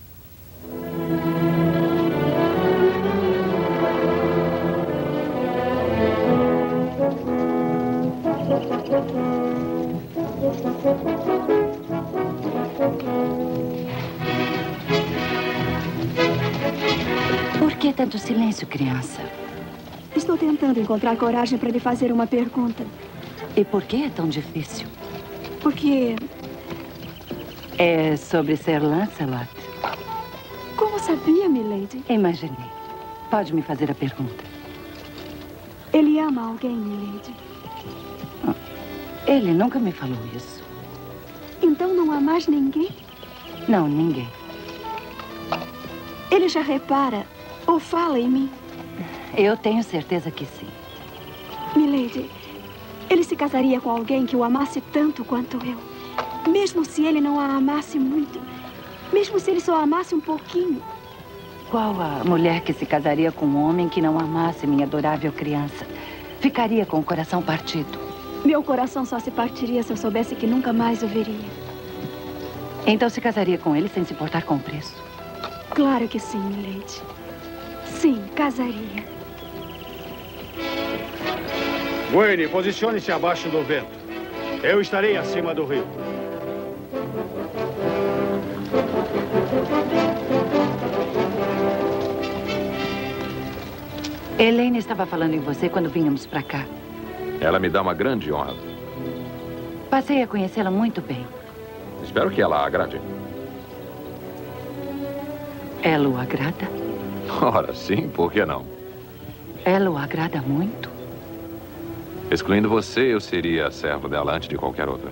Por que tanto silêncio, criança? Estou tentando encontrar coragem para lhe fazer uma pergunta. E por que é tão difícil? Porque... É sobre ser Lancelot. Como sabia, milady? Imaginei. Pode me fazer a pergunta. Ele ama alguém, milady? Ele nunca me falou isso. Então não há mais ninguém? Não, ninguém. Ele já repara ou fala em mim? Eu tenho certeza que sim. Milady, ele se casaria com alguém que o amasse tanto quanto eu. Mesmo se ele não a amasse muito. Mesmo se ele só a amasse um pouquinho. Qual a mulher que se casaria com um homem que não amasse minha adorável criança? Ficaria com o coração partido. Meu coração só se partiria se eu soubesse que nunca mais o veria. Então se casaria com ele sem se importar com o preço? Claro que sim, milady. Sim, casaria. Gwen, posicione-se abaixo do vento. Eu estarei acima do rio. Elaine estava falando em você quando vínhamos para cá. Ela me dá uma grande honra. Passei a conhecê-la muito bem. Espero que ela a agrade. Ela o agrada? Ora, sim, por que não? Ela o agrada muito? Excluindo você, eu seria servo dela antes de qualquer outra.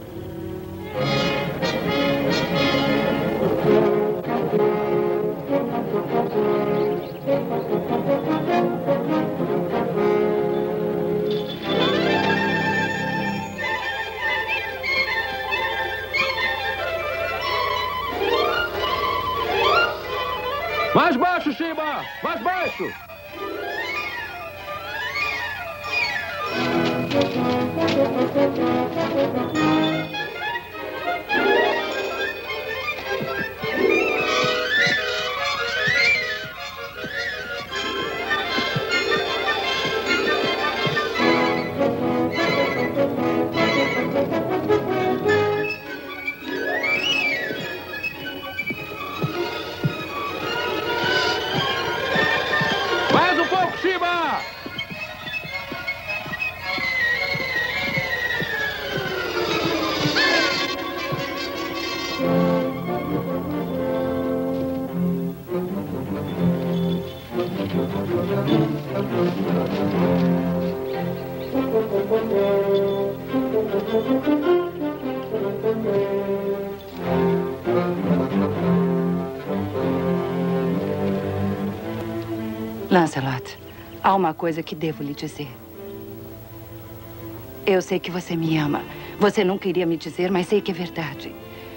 Mais baixo, Shiba! Mais baixo! Mais um pouco, Shiba! Lancelot, há uma coisa que devo lhe dizer. Eu sei que você me ama, Você nunca iria me dizer, mas sei que é verdade.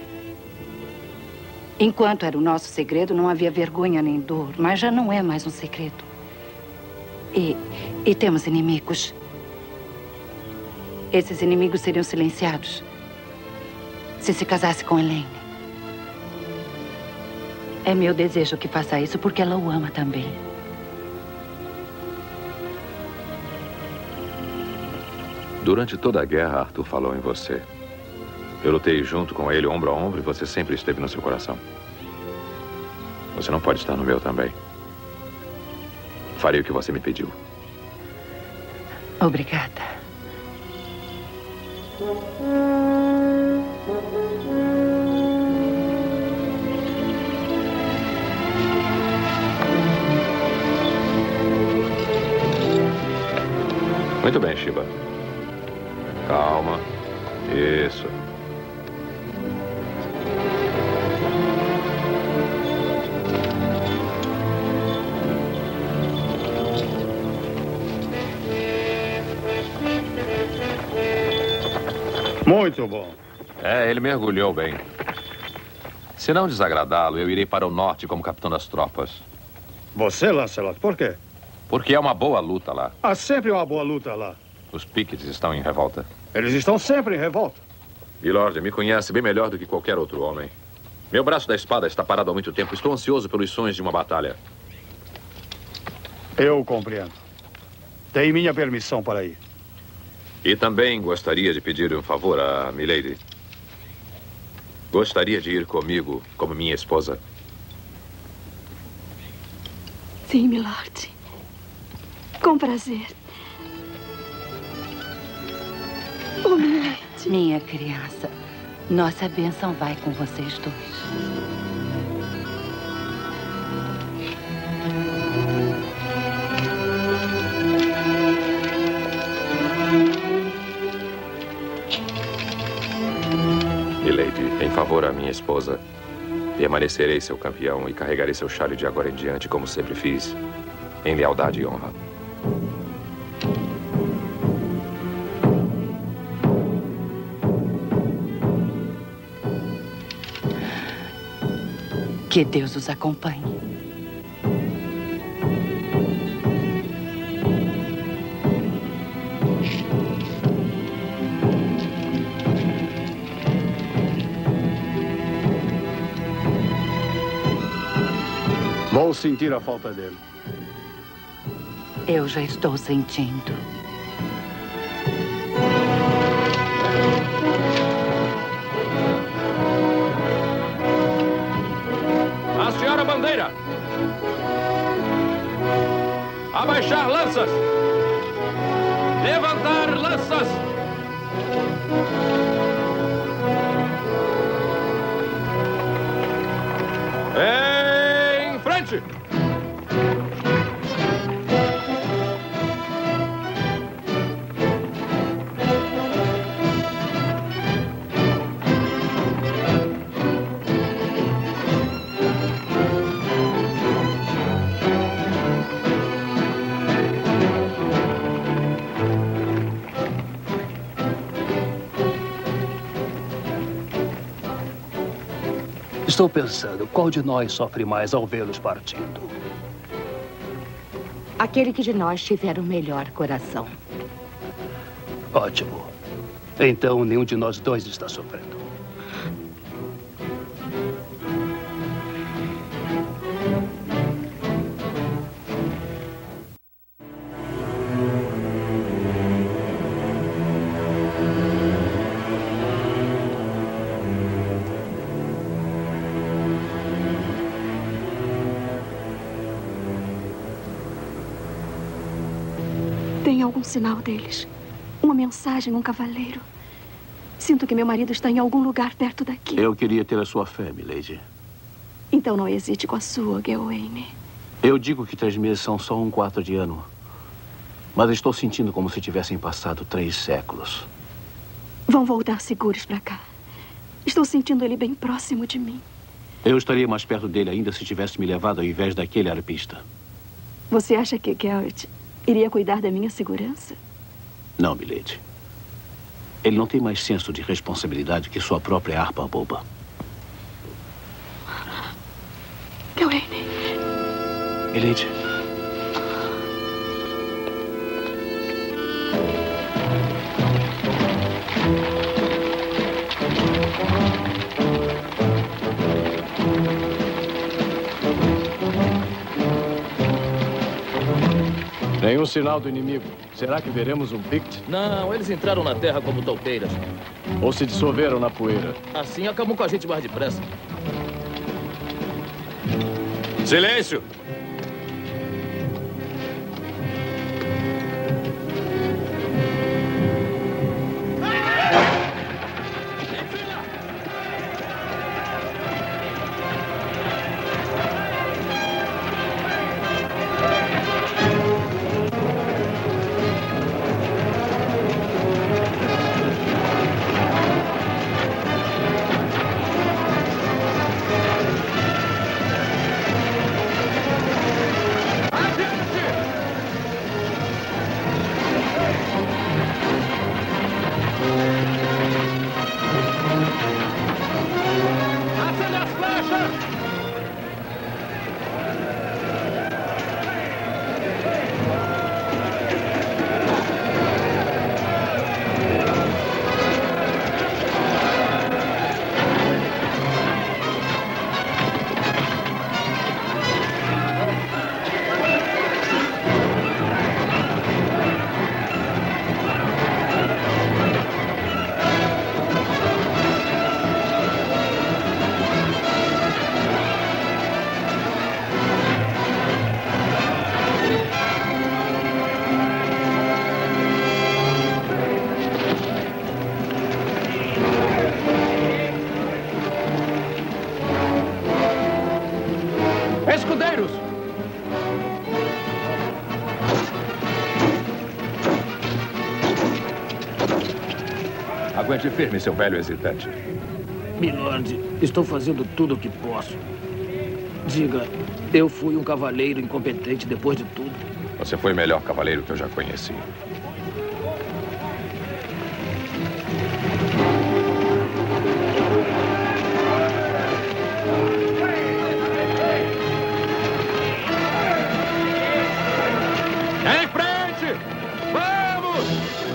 Enquanto era o nosso segredo, não havia vergonha nem dor, mas já não é mais um segredo. E, e temos inimigos. Esses inimigos seriam silenciados se se casasse com Elaine. É meu desejo que faça isso, porque ela o ama também. Durante toda a guerra, Arthur falou em você. Eu lutei junto com ele, ombro a ombro, e você sempre esteve no seu coração. Você não pode estar no meu também. Farei o que você me pediu. Obrigada. Muito bem, Shiba. Calma. Isso. Muito bom. É, ele mergulhou bem. Se não desagradá-lo, eu irei para o norte como capitão das tropas. Você, Lancelot, por quê? Porque é uma boa luta lá. Há sempre uma boa luta lá. Os Pickets estão em revolta. Eles estão sempre em revolta. Milord me conhece bem melhor do que qualquer outro homem. Meu braço da espada está parado há muito tempo. Estou ansioso pelos sonhos de uma batalha. Eu compreendo. Tem minha permissão para ir. E também gostaria de pedir um favor a Milady. Gostaria de ir comigo como minha esposa? Sim, milord. Com prazer. Oh, Milady. Minha criança, nossa bênção vai com vocês dois. Milady, em favor à minha esposa, permanecerei seu campeão e carregarei seu chale de agora em diante, como sempre fiz, em lealdade e honra. Que Deus os acompanhe. Vou sentir a falta dele. Eu já estou sentindo. Hastear a bandeira! Abaixar lanças! Levantar lanças! Em frente! Estou pensando, qual de nós sofre mais ao vê-los partindo? Aquele que de nós tiver o melhor coração. Ótimo. Então, nenhum de nós dois está sofrendo. Tem algum sinal deles? Uma mensagem, um cavaleiro? Sinto que meu marido está em algum lugar perto daqui. Eu queria ter a sua fé, milady. Então não hesite com a sua, Gawaine. Eu digo que três meses são só um quarto de ano. Mas estou sentindo como se tivessem passado três séculos. Vão voltar seguros para cá. Estou sentindo ele bem próximo de mim. Eu estaria mais perto dele ainda se tivesse me levado ao invés daquele arpista. Você acha que Geralt iria cuidar da minha segurança? Não, milady. Ele não tem mais senso de responsabilidade que sua própria harpa boba. Gawain. Milady. Nenhum sinal do inimigo. Será que veremos um Pict? Não, eles entraram na terra como toupeiras. Ou se dissolveram na poeira? Assim acabam com a gente mais depressa. Silêncio! Escudeiros! Aguente firme, seu velho hesitante. Milord, estou fazendo tudo o que posso. Diga, eu fui um cavaleiro incompetente depois de tudo. Você foi o melhor cavaleiro que eu já conheci. Em frente! Vamos!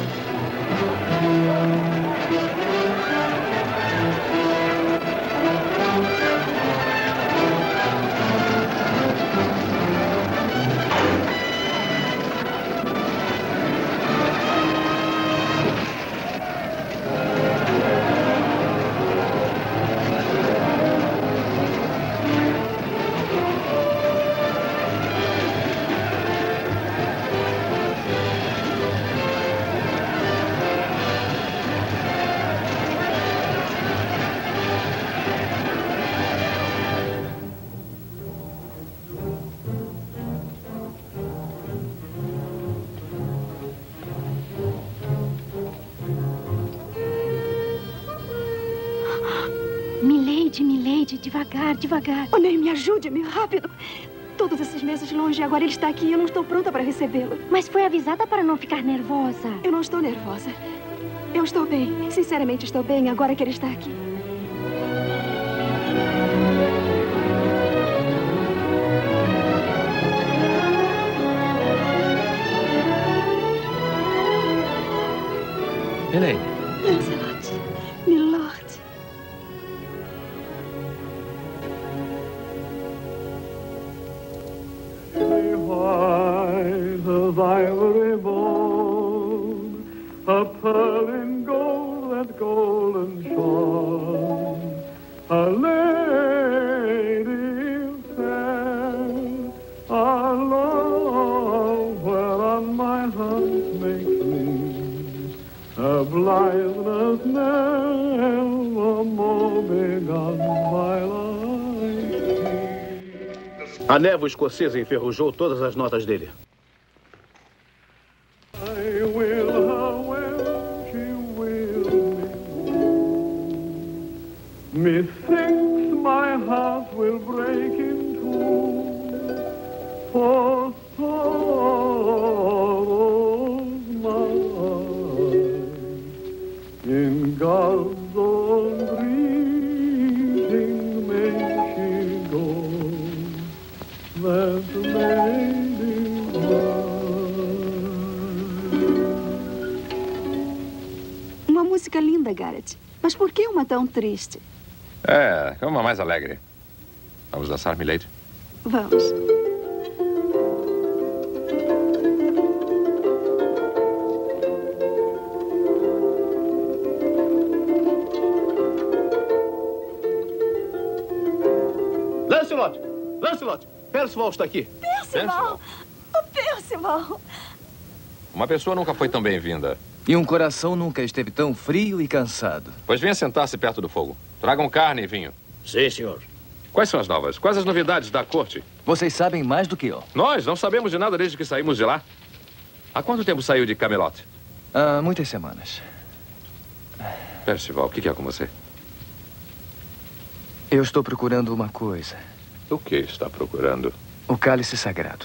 Milady, Milady, devagar, devagar. Oh, nem me ajude-me, rápido. Todos esses meses longe e agora ele está aqui e eu não estou pronta para recebê-lo. Mas foi avisada para não ficar nervosa. Eu não estou nervosa. Eu estou bem. Sinceramente, estou bem agora que ele está aqui. Elaine. Lancelot, Milord. White as ivory bone, a pearl in gold and golden shone, a lady fair, a love whereon my heart makes lean, a blitheness never more begun by life. A névoa escocesa enferrujou todas as notas dele. I will her when she will me. Methinks my heart will break in two, for sorrow's mine música linda, Garrett. Mas por que uma tão triste? É, é uma mais alegre. Vamos dançar, milady? Vamos. Lancelot! Lancelot! Percival está aqui. Percival! O Percival! Uma pessoa nunca foi tão bem-vinda. E um coração nunca esteve tão frio e cansado. Pois venha sentar-se perto do fogo. Tragam carne e vinho. Sim, senhor. Quais são as novas? Quais as novidades da corte? Vocês sabem mais do que eu. Nós não sabemos de nada desde que saímos de lá. Há quanto tempo saiu de Camelot? Há muitas semanas. Percival, o que é com você? Eu estou procurando uma coisa. O que está procurando? O cálice sagrado.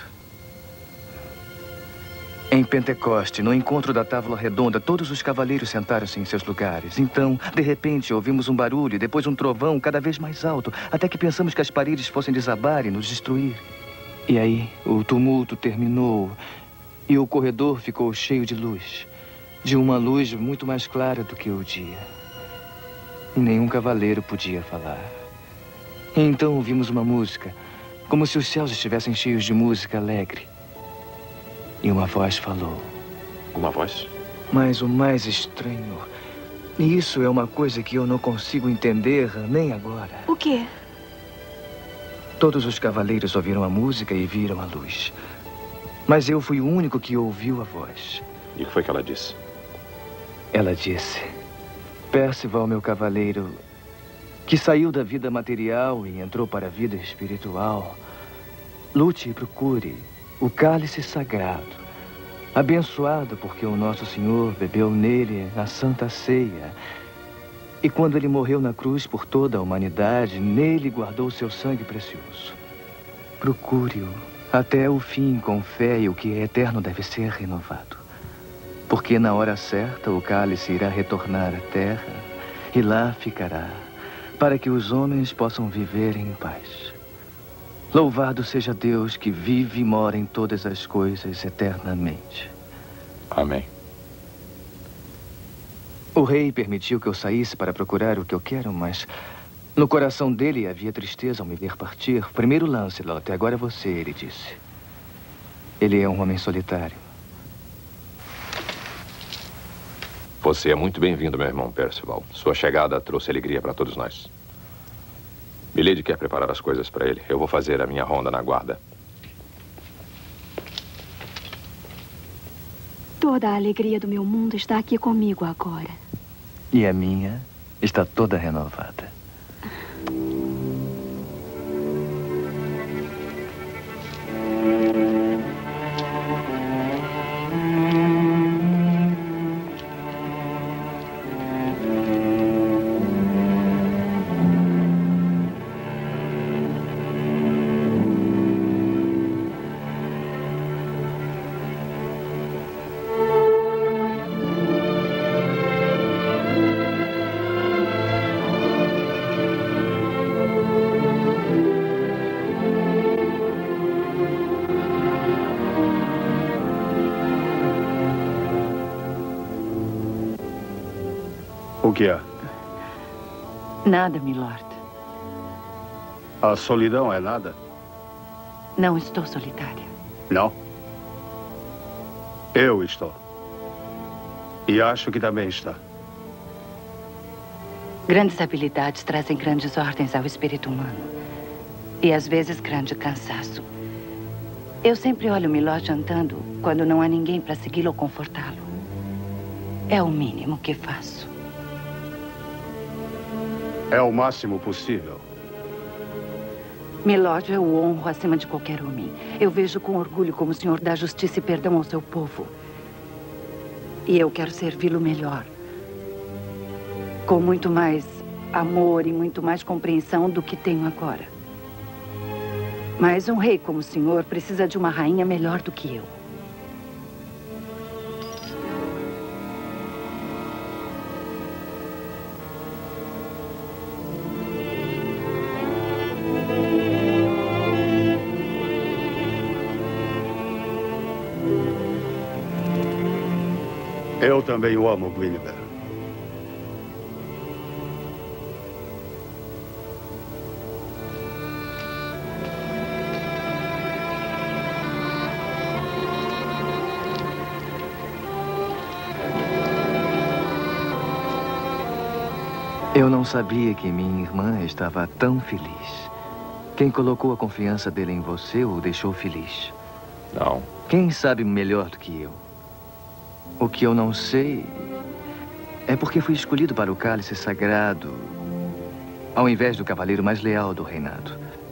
Em Pentecoste, no encontro da Távola Redonda, todos os cavaleiros sentaram-se em seus lugares. Então, de repente, ouvimos um barulho e depois um trovão cada vez mais alto, até que pensamos que as paredes fossem desabar e nos destruir. E aí, o tumulto terminou e o corredor ficou cheio de luz. De uma luz muito mais clara do que o dia. E nenhum cavaleiro podia falar. E então ouvimos uma música, como se os céus estivessem cheios de música alegre. E uma voz falou. Uma voz? Mas o mais estranho... E isso é uma coisa que eu não consigo entender nem agora. O quê? Todos os cavaleiros ouviram a música e viram a luz. Mas eu fui o único que ouviu a voz. E o que foi que ela disse? Ela disse... Percival, meu cavaleiro, que saiu da vida material e entrou para a vida espiritual, lute e procure o cálice sagrado, abençoado porque o nosso Senhor bebeu nele a Santa Ceia. E quando ele morreu na cruz por toda a humanidade, nele guardou seu sangue precioso. Procure-o até o fim com fé, e o que é eterno deve ser renovado. Porque na hora certa o cálice irá retornar à terra e lá ficará, para que os homens possam viver em paz. Louvado seja Deus que vive e mora em todas as coisas eternamente. Amém. O rei permitiu que eu saísse para procurar o que eu quero, mas no coração dele havia tristeza ao me ver partir. Primeiro Lancelot, agora você, ele disse. Ele é um homem solitário. Você é muito bem-vindo, meu irmão Percival. Sua chegada trouxe alegria para todos nós. Milady quer preparar as coisas para ele. Eu vou fazer a minha ronda na guarda. Toda a alegria do meu mundo está aqui comigo agora. E a minha está toda renovada. O que é? Nada, milord. A solidão é nada? Não estou solitária. Não? Eu estou. E acho que também está. Grandes habilidades trazem grandes ordens ao espírito humano. E às vezes grande cansaço. Eu sempre olho o milord andando quando não há ninguém para segui-lo ou confortá-lo. É o mínimo que faço. É o máximo possível. Milord, eu o honro acima de qualquer homem. Eu vejo com orgulho como o senhor dá justiça e perdão ao seu povo. E eu quero servi-lo melhor. Com muito mais amor e muito mais compreensão do que tenho agora. Mas um rei como o senhor precisa de uma rainha melhor do que eu. Eu também o amo, Guinevere. Eu não sabia que minha irmã estava tão feliz. Quem colocou a confiança dele em você o deixou feliz? Não. Quem sabe melhor do que eu? O que eu não sei é porque fui escolhido para o cálice sagrado ao invés do cavaleiro mais leal do reinado.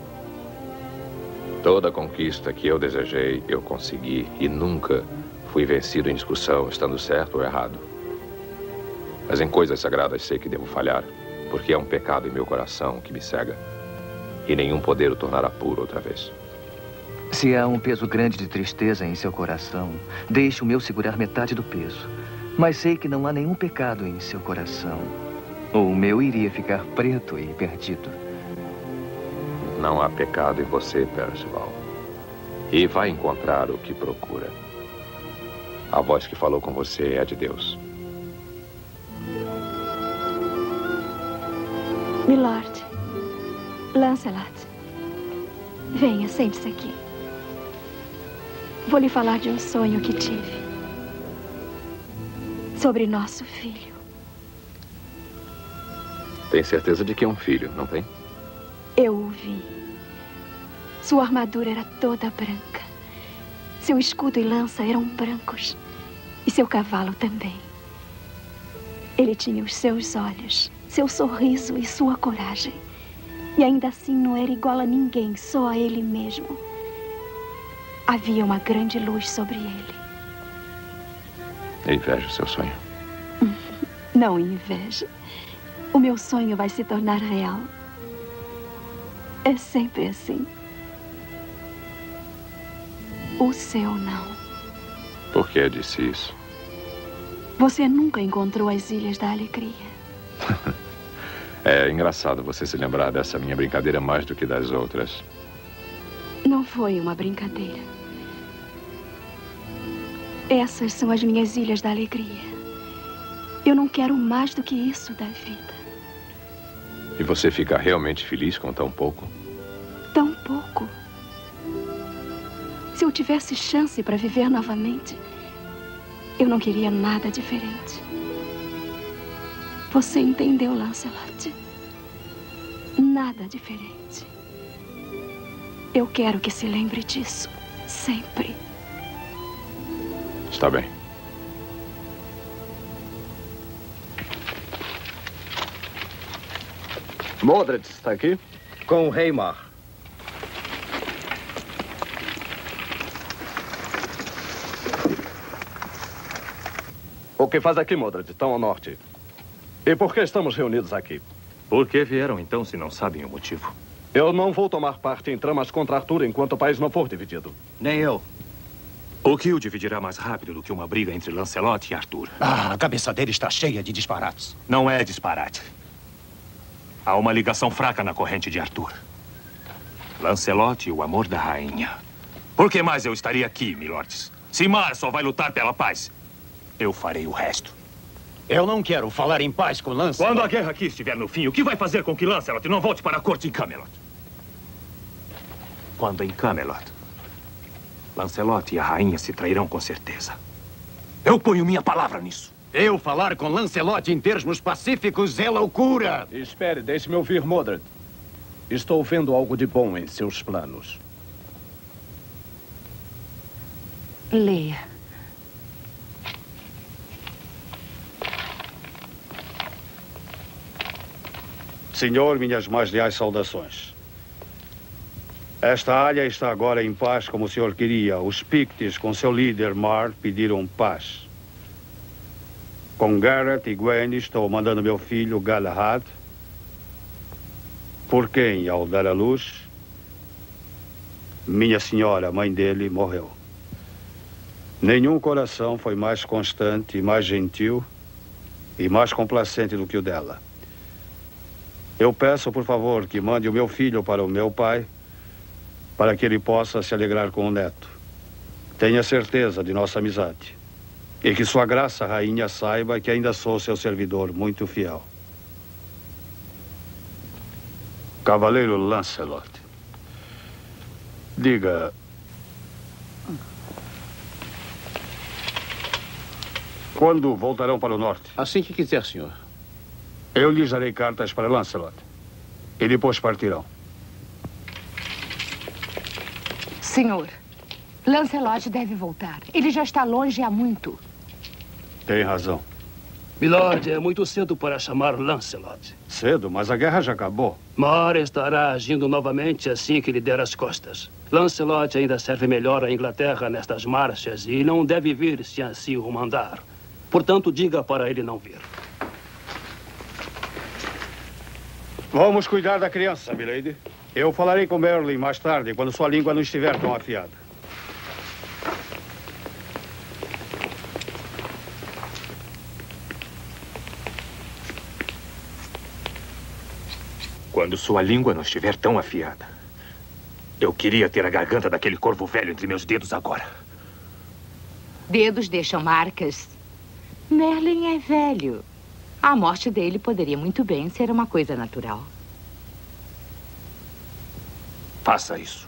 Toda conquista que eu desejei, eu consegui e nunca fui vencido em discussão, estando certo ou errado. Mas em coisas sagradas sei que devo falhar, porque é um pecado em meu coração que me cega. E nenhum poder o tornará puro outra vez. Se há um peso grande de tristeza em seu coração, deixe o meu segurar metade do peso. Mas sei que não há nenhum pecado em seu coração. Ou o meu iria ficar preto e perdido. Não há pecado em você, Percival. E vai encontrar o que procura. A voz que falou com você é de Deus. Milord, Lancelot, venha, sente-se aqui. Vou lhe falar de um sonho que tive. Sobre nosso filho. Tem certeza de que é um filho, não tem? Eu o vi. Sua armadura era toda branca. Seu escudo e lança eram brancos. E seu cavalo também. Ele tinha os seus olhos, seu sorriso e sua coragem. E ainda assim não era igual a ninguém, só a ele mesmo. Havia uma grande luz sobre ele. Eu invejo seu sonho. Não inveja. O meu sonho vai se tornar real. É sempre assim. O seu não. Por que disse isso? Você nunca encontrou as Ilhas da Alegria. É engraçado você se lembrar dessa minha brincadeira mais do que das outras. Não foi uma brincadeira. Essas são as minhas Ilhas da Alegria. Eu não quero mais do que isso da vida. E você fica realmente feliz com tão pouco? Tão pouco. Se eu tivesse chance para viver novamente, eu não queria nada diferente. Você entendeu, Lancelot? Nada diferente. Eu quero que se lembre disso, sempre. Está bem. Mordred está aqui? Com o Rei Mar. O que faz aqui, Mordred, tão ao norte? E por que estamos reunidos aqui? Por que vieram, então, se não sabem o motivo? Eu não vou tomar parte em tramas contra Arthur enquanto o país não for dividido. Nem eu. O que o dividirá mais rápido do que uma briga entre Lancelot e Arthur? Ah, a cabeça dele está cheia de disparates. Não é disparate. Há uma ligação fraca na corrente de Arthur. Lancelot e o amor da rainha. Por que mais eu estaria aqui, milordes? Se Mar só vai lutar pela paz, eu farei o resto. Eu não quero falar em paz com Lancelot. Quando a guerra aqui estiver no fim, o que vai fazer com que Lancelot não volte para a corte em Camelot? Quando em Camelot, Lancelot e a rainha se trairão com certeza. Eu ponho minha palavra nisso. Eu falar com Lancelot em termos pacíficos é loucura. Espere, deixe-me ouvir, Mordred. Estou vendo algo de bom em seus planos. Leia. Senhor, minhas mais leais saudações. Esta área está agora em paz como o senhor queria. Os Pictes, com seu líder Mar, pediram paz. Com Garrett e Gwen, estou mandando meu filho Galahad, por quem, ao dar à luz, minha senhora, mãe dele, morreu. Nenhum coração foi mais constante, mais gentil e mais complacente do que o dela. Eu peço, por favor, que mande o meu filho para o meu pai, para que ele possa se alegrar com o neto. Tenha certeza de nossa amizade. E que sua graça, rainha, saiba que ainda sou seu servidor muito fiel. Cavaleiro Lancelot, diga... Quando voltarão para o norte? Assim que quiser, senhor. Eu lhes darei cartas para Lancelot. E depois partirão. Senhor, Lancelot deve voltar. Ele já está longe há muito. Tem razão. Milord, é muito cedo para chamar Lancelot. Cedo, mas a guerra já acabou. Mar estará agindo novamente assim que lhe der as costas. Lancelot ainda serve melhor à Inglaterra nestas marchas e não deve vir se assim o mandar. Portanto, diga para ele não vir. Vamos cuidar da criança, milady. Eu falarei com Merlin mais tarde, quando sua língua não estiver tão afiada. Quando sua língua não estiver tão afiada. Eu queria ter a garganta daquele corvo velho entre meus dedos agora. Dedos deixam marcas. Merlin é velho. A morte dele poderia muito bem ser uma coisa natural. Faça isso.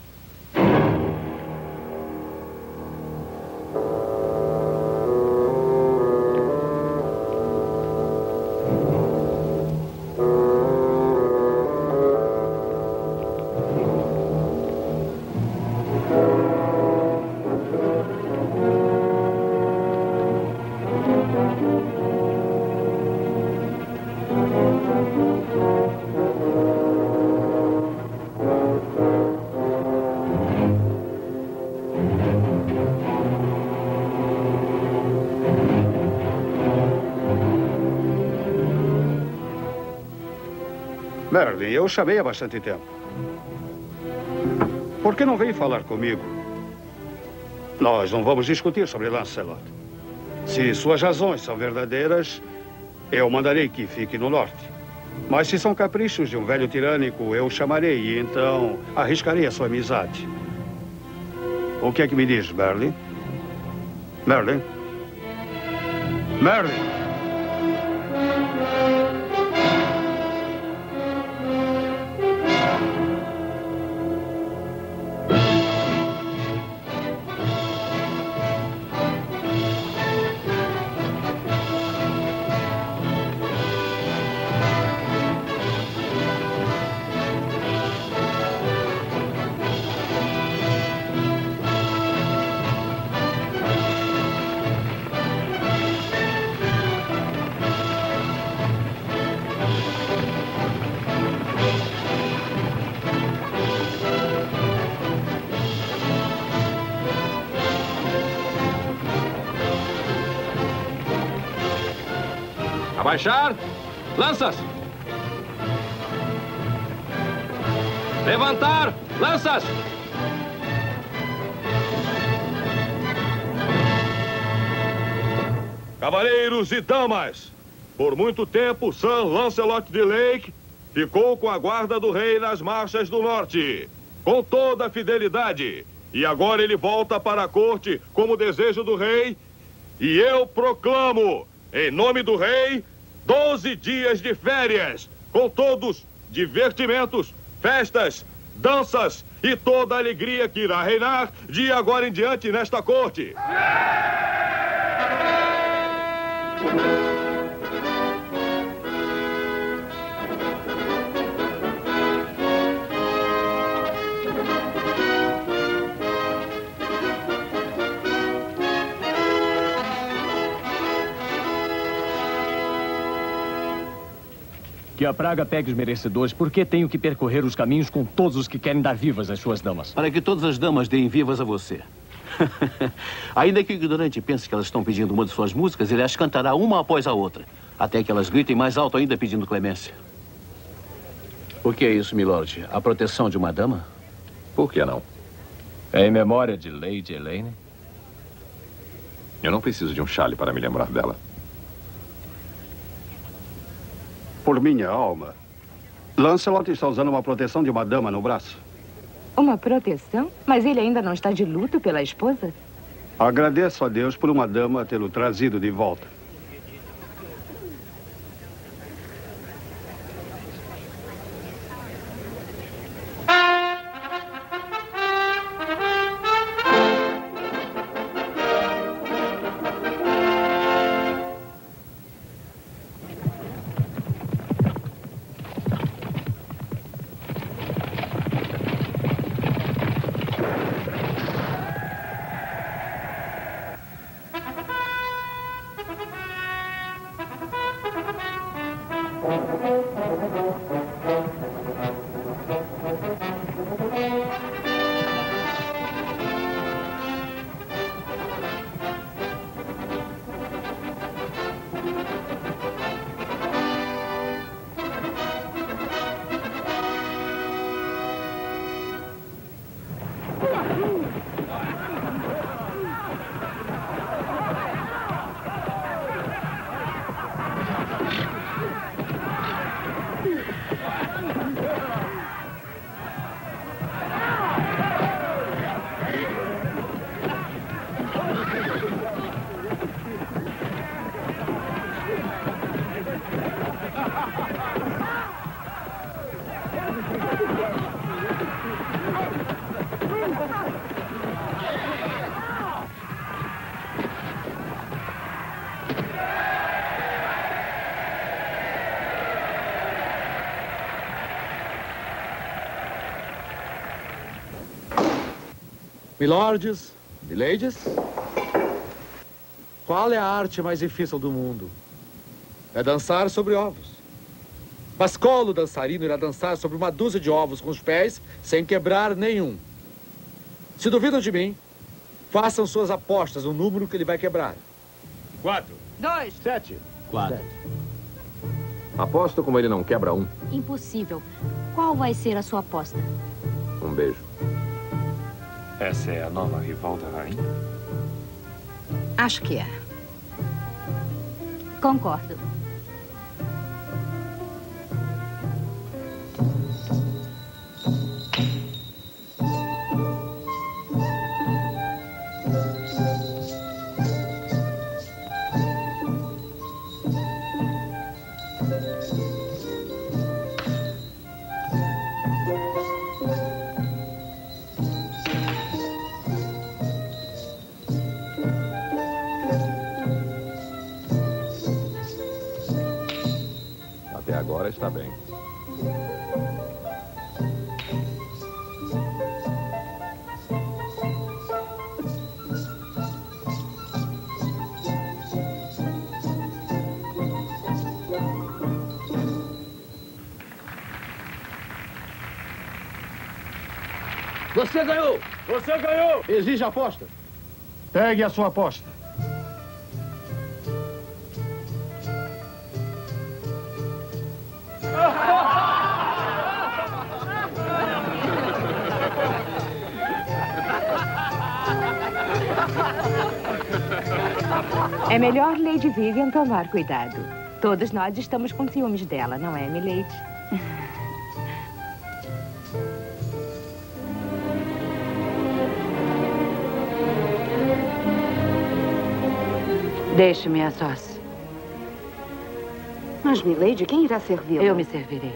Merlin, eu o chamei há bastante tempo. Por que não veio falar comigo? Nós não vamos discutir sobre Lancelot. Se suas razões são verdadeiras, eu mandarei que fique no norte. Mas se são caprichos de um velho tirânico, eu o chamarei e então arriscarei a sua amizade. O que é que me diz, Merlin? Merlin? Merlin! Abaixar! Lanças! Levantar! Lanças! Cavaleiros e damas, por muito tempo, Sir Lancelot de Lake ficou com a guarda do rei nas marchas do norte, com toda a fidelidade. E agora ele volta para a corte como desejo do rei. E eu proclamo, em nome do rei, doze dias de férias, com todos divertimentos, festas, danças e toda a alegria que irá reinar de agora em diante nesta corte. Que a praga pegue os merecedores. Por que tenho que percorrer os caminhos com todos os que querem dar vivas às suas damas? Para que todas as damas deem vivas a você. Ainda que o ignorante pense que elas estão pedindo uma de suas músicas, ele as cantará uma após a outra, até que elas gritem mais alto ainda pedindo clemência. O que é isso, milord? A proteção de uma dama? Por que não? É em memória de Lady Elaine? Eu não preciso de um chale para me lembrar dela. Por minha alma, Lancelot está usando uma proteção de uma dama no braço. Uma proteção? Mas ele ainda não está de luto pela esposa? Agradeço a Deus por uma dama tê-lo trazido de volta. Milordes, miladies, qual é a arte mais difícil do mundo? É dançar sobre ovos. Mas qual dançarino irá dançar sobre uma dúzia de ovos com os pés sem quebrar nenhum? Se duvidam de mim, façam suas apostas no número que ele vai quebrar. Quatro. Dois. Sete. Quatro. Aposto como ele não quebra um. Impossível. Qual vai ser a sua aposta? Um beijo. Essa é a nova rival da rainha? Acho que é. Concordo. Agora está bem. Você ganhou! Você ganhou! Exige a aposta. Pegue a sua aposta. É melhor Lady Vivian tomar cuidado. Todos nós estamos com ciúmes dela, não é, milady? Deixe-me a sós. Mas, milady, quem irá servi-la? Eu me servirei.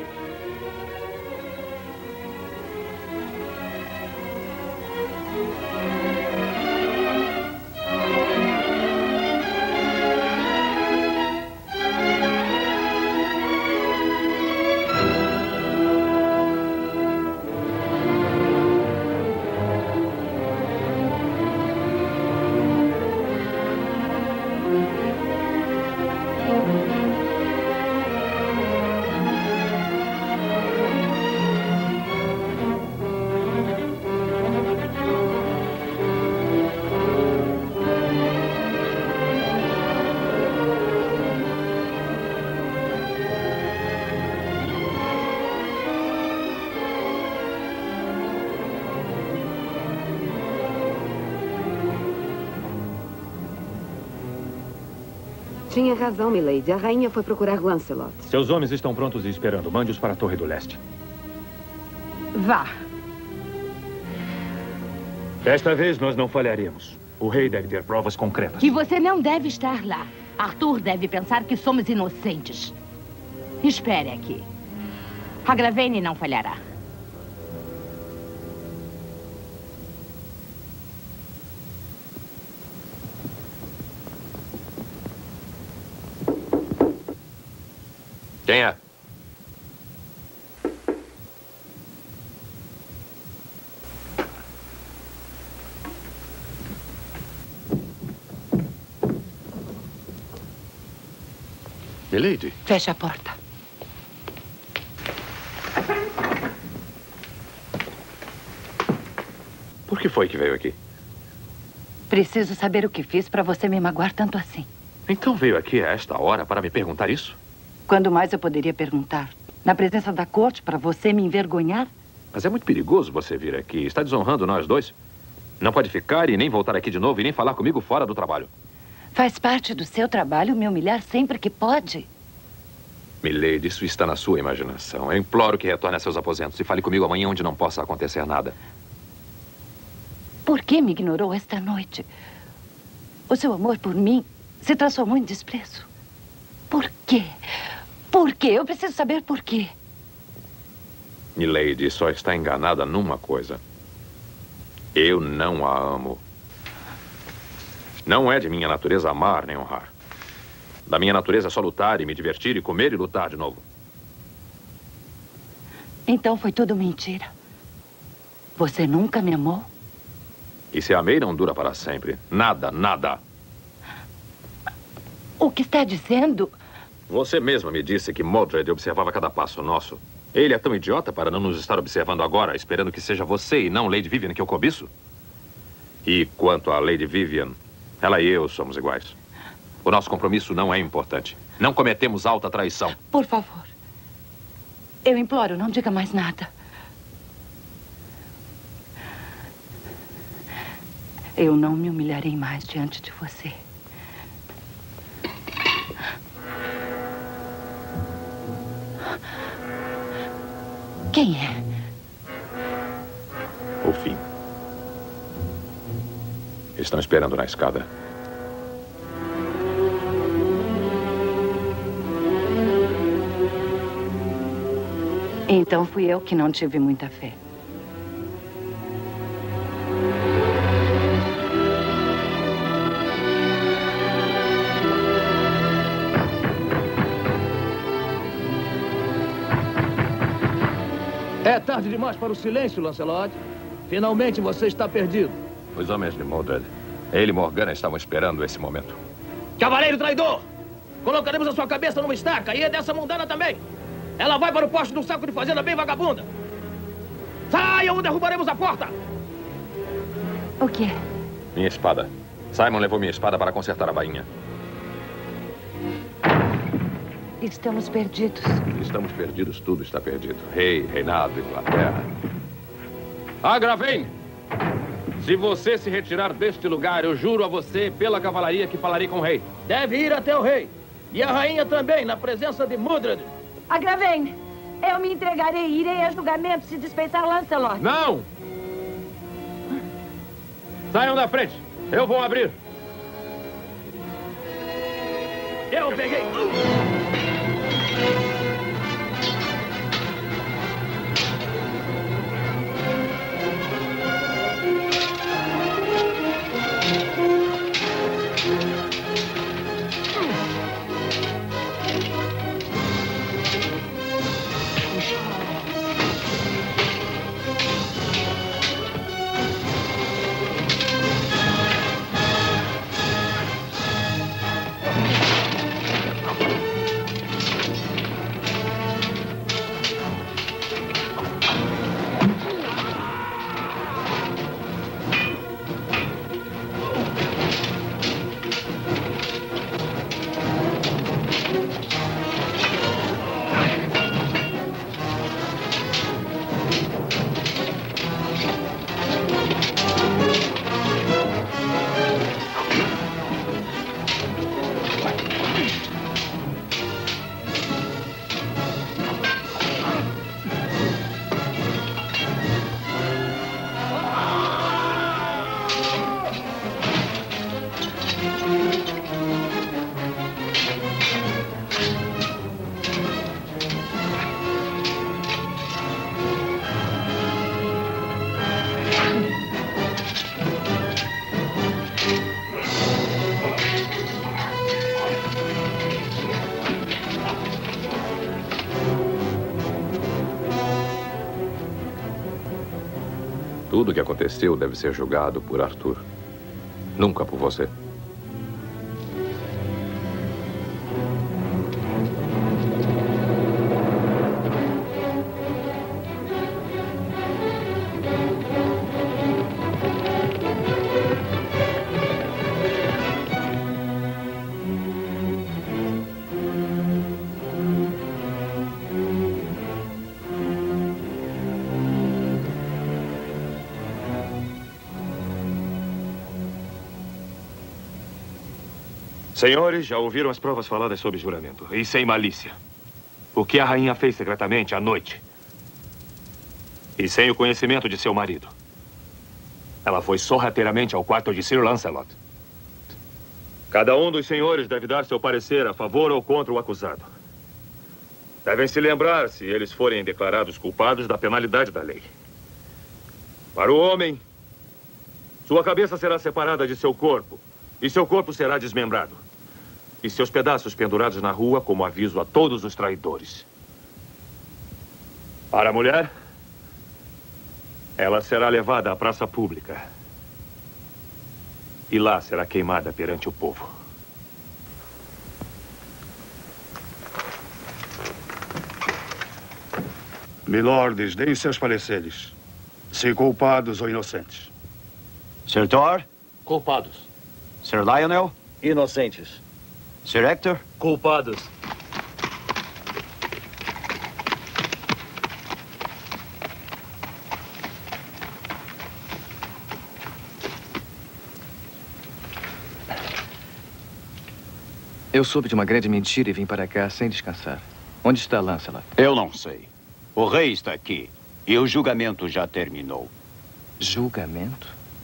Tinha razão, milady. A rainha foi procurar Lancelot. Seus homens estão prontos e esperando. Mande-os para a Torre do Leste. Vá. Desta vez nós não falharemos. O rei deve ter provas concretas. E você não deve estar lá. Arthur deve pensar que somos inocentes. Espere aqui. A Gravene não falhará. Quem é? Milady. Feche a porta. Por que foi que veio aqui? Preciso saber o que fiz para você me magoar tanto assim. Então veio aqui a esta hora para me perguntar isso? Quando mais eu poderia perguntar? Na presença da corte, para você me envergonhar? Mas é muito perigoso você vir aqui. Está desonrando nós dois. Não pode ficar e nem voltar aqui de novo e nem falar comigo fora do trabalho. Faz parte do seu trabalho me humilhar sempre que pode. Milady, isso está na sua imaginação. Eu imploro que retorne a seus aposentos e fale comigo amanhã onde não possa acontecer nada. Por que me ignorou esta noite? O seu amor por mim se transformou em desprezo. Por quê? Por quê? Eu preciso saber por quê. Milady só está enganada numa coisa. Eu não a amo. Não é de minha natureza amar nem honrar. Da minha natureza é só lutar e me divertir e comer e lutar de novo. Então foi tudo mentira. Você nunca me amou? E se amei não dura para sempre. Nada, nada. O que está dizendo? Você mesma me disse que Mordred observava cada passo nosso. Ele é tão idiota para não nos estar observando agora, esperando que seja você e não Lady Vivian que eu cobiço? E quanto a Lady Vivian, ela e eu somos iguais. O nosso compromisso não é importante. Não cometemos alta traição. Por favor. Eu imploro, não diga mais nada. Eu não me humilharei mais diante de você. Quem é? O fim. Estão esperando na escada. Então fui eu que não tive muita fé. É tarde demais para o silêncio, Lancelot. Finalmente você está perdido. Os homens de Mordred, ele e Morgana estavam esperando esse momento. Cavaleiro traidor! Colocaremos a sua cabeça numa estaca e é dessa mundana também. Ela vai para o poste de um saco de fazenda bem vagabunda. Saiam ou derrubaremos a porta! O quê? Minha espada. Simon levou minha espada para consertar a bainha. Estamos perdidos. Estamos perdidos, tudo está perdido. Rei, reinado, Inglaterra. Agravain! Se você se retirar deste lugar, eu juro a você, pela cavalaria, que falarei com o rei. Deve ir até o rei. E a rainha também, na presença de Mordred. Agravain, eu me entregarei e irei a julgamento se dispensar Lancelot. Não! Saiam da frente. Eu vou abrir. Eu peguei. Tudo o que aconteceu deve ser julgado por Arthur. Nunca por você. Senhores, já ouviram as provas faladas sob juramento, e sem malícia. O que a rainha fez secretamente à noite. E sem o conhecimento de seu marido. Ela foi sorrateiramente ao quarto de Sir Lancelot. Cada um dos senhores deve dar seu parecer a favor ou contra o acusado. Devem se lembrar, se eles forem declarados culpados, da penalidade da lei. Para o homem, sua cabeça será separada de seu corpo, e seu corpo será desmembrado, e seus pedaços pendurados na rua como aviso a todos os traidores. Para a mulher, ela será levada à praça pública. E lá será queimada perante o povo. Milordes, deem seus pareceres. Se culpados ou inocentes. Sir Thor? Culpados. Sir Lionel? Inocentes. Sir Hector? Culpados. Eu soube de uma grande mentira e vim para cá sem descansar. Onde está Lancelot? Eu não sei. O rei está aqui e o julgamento já terminou. Julgamento?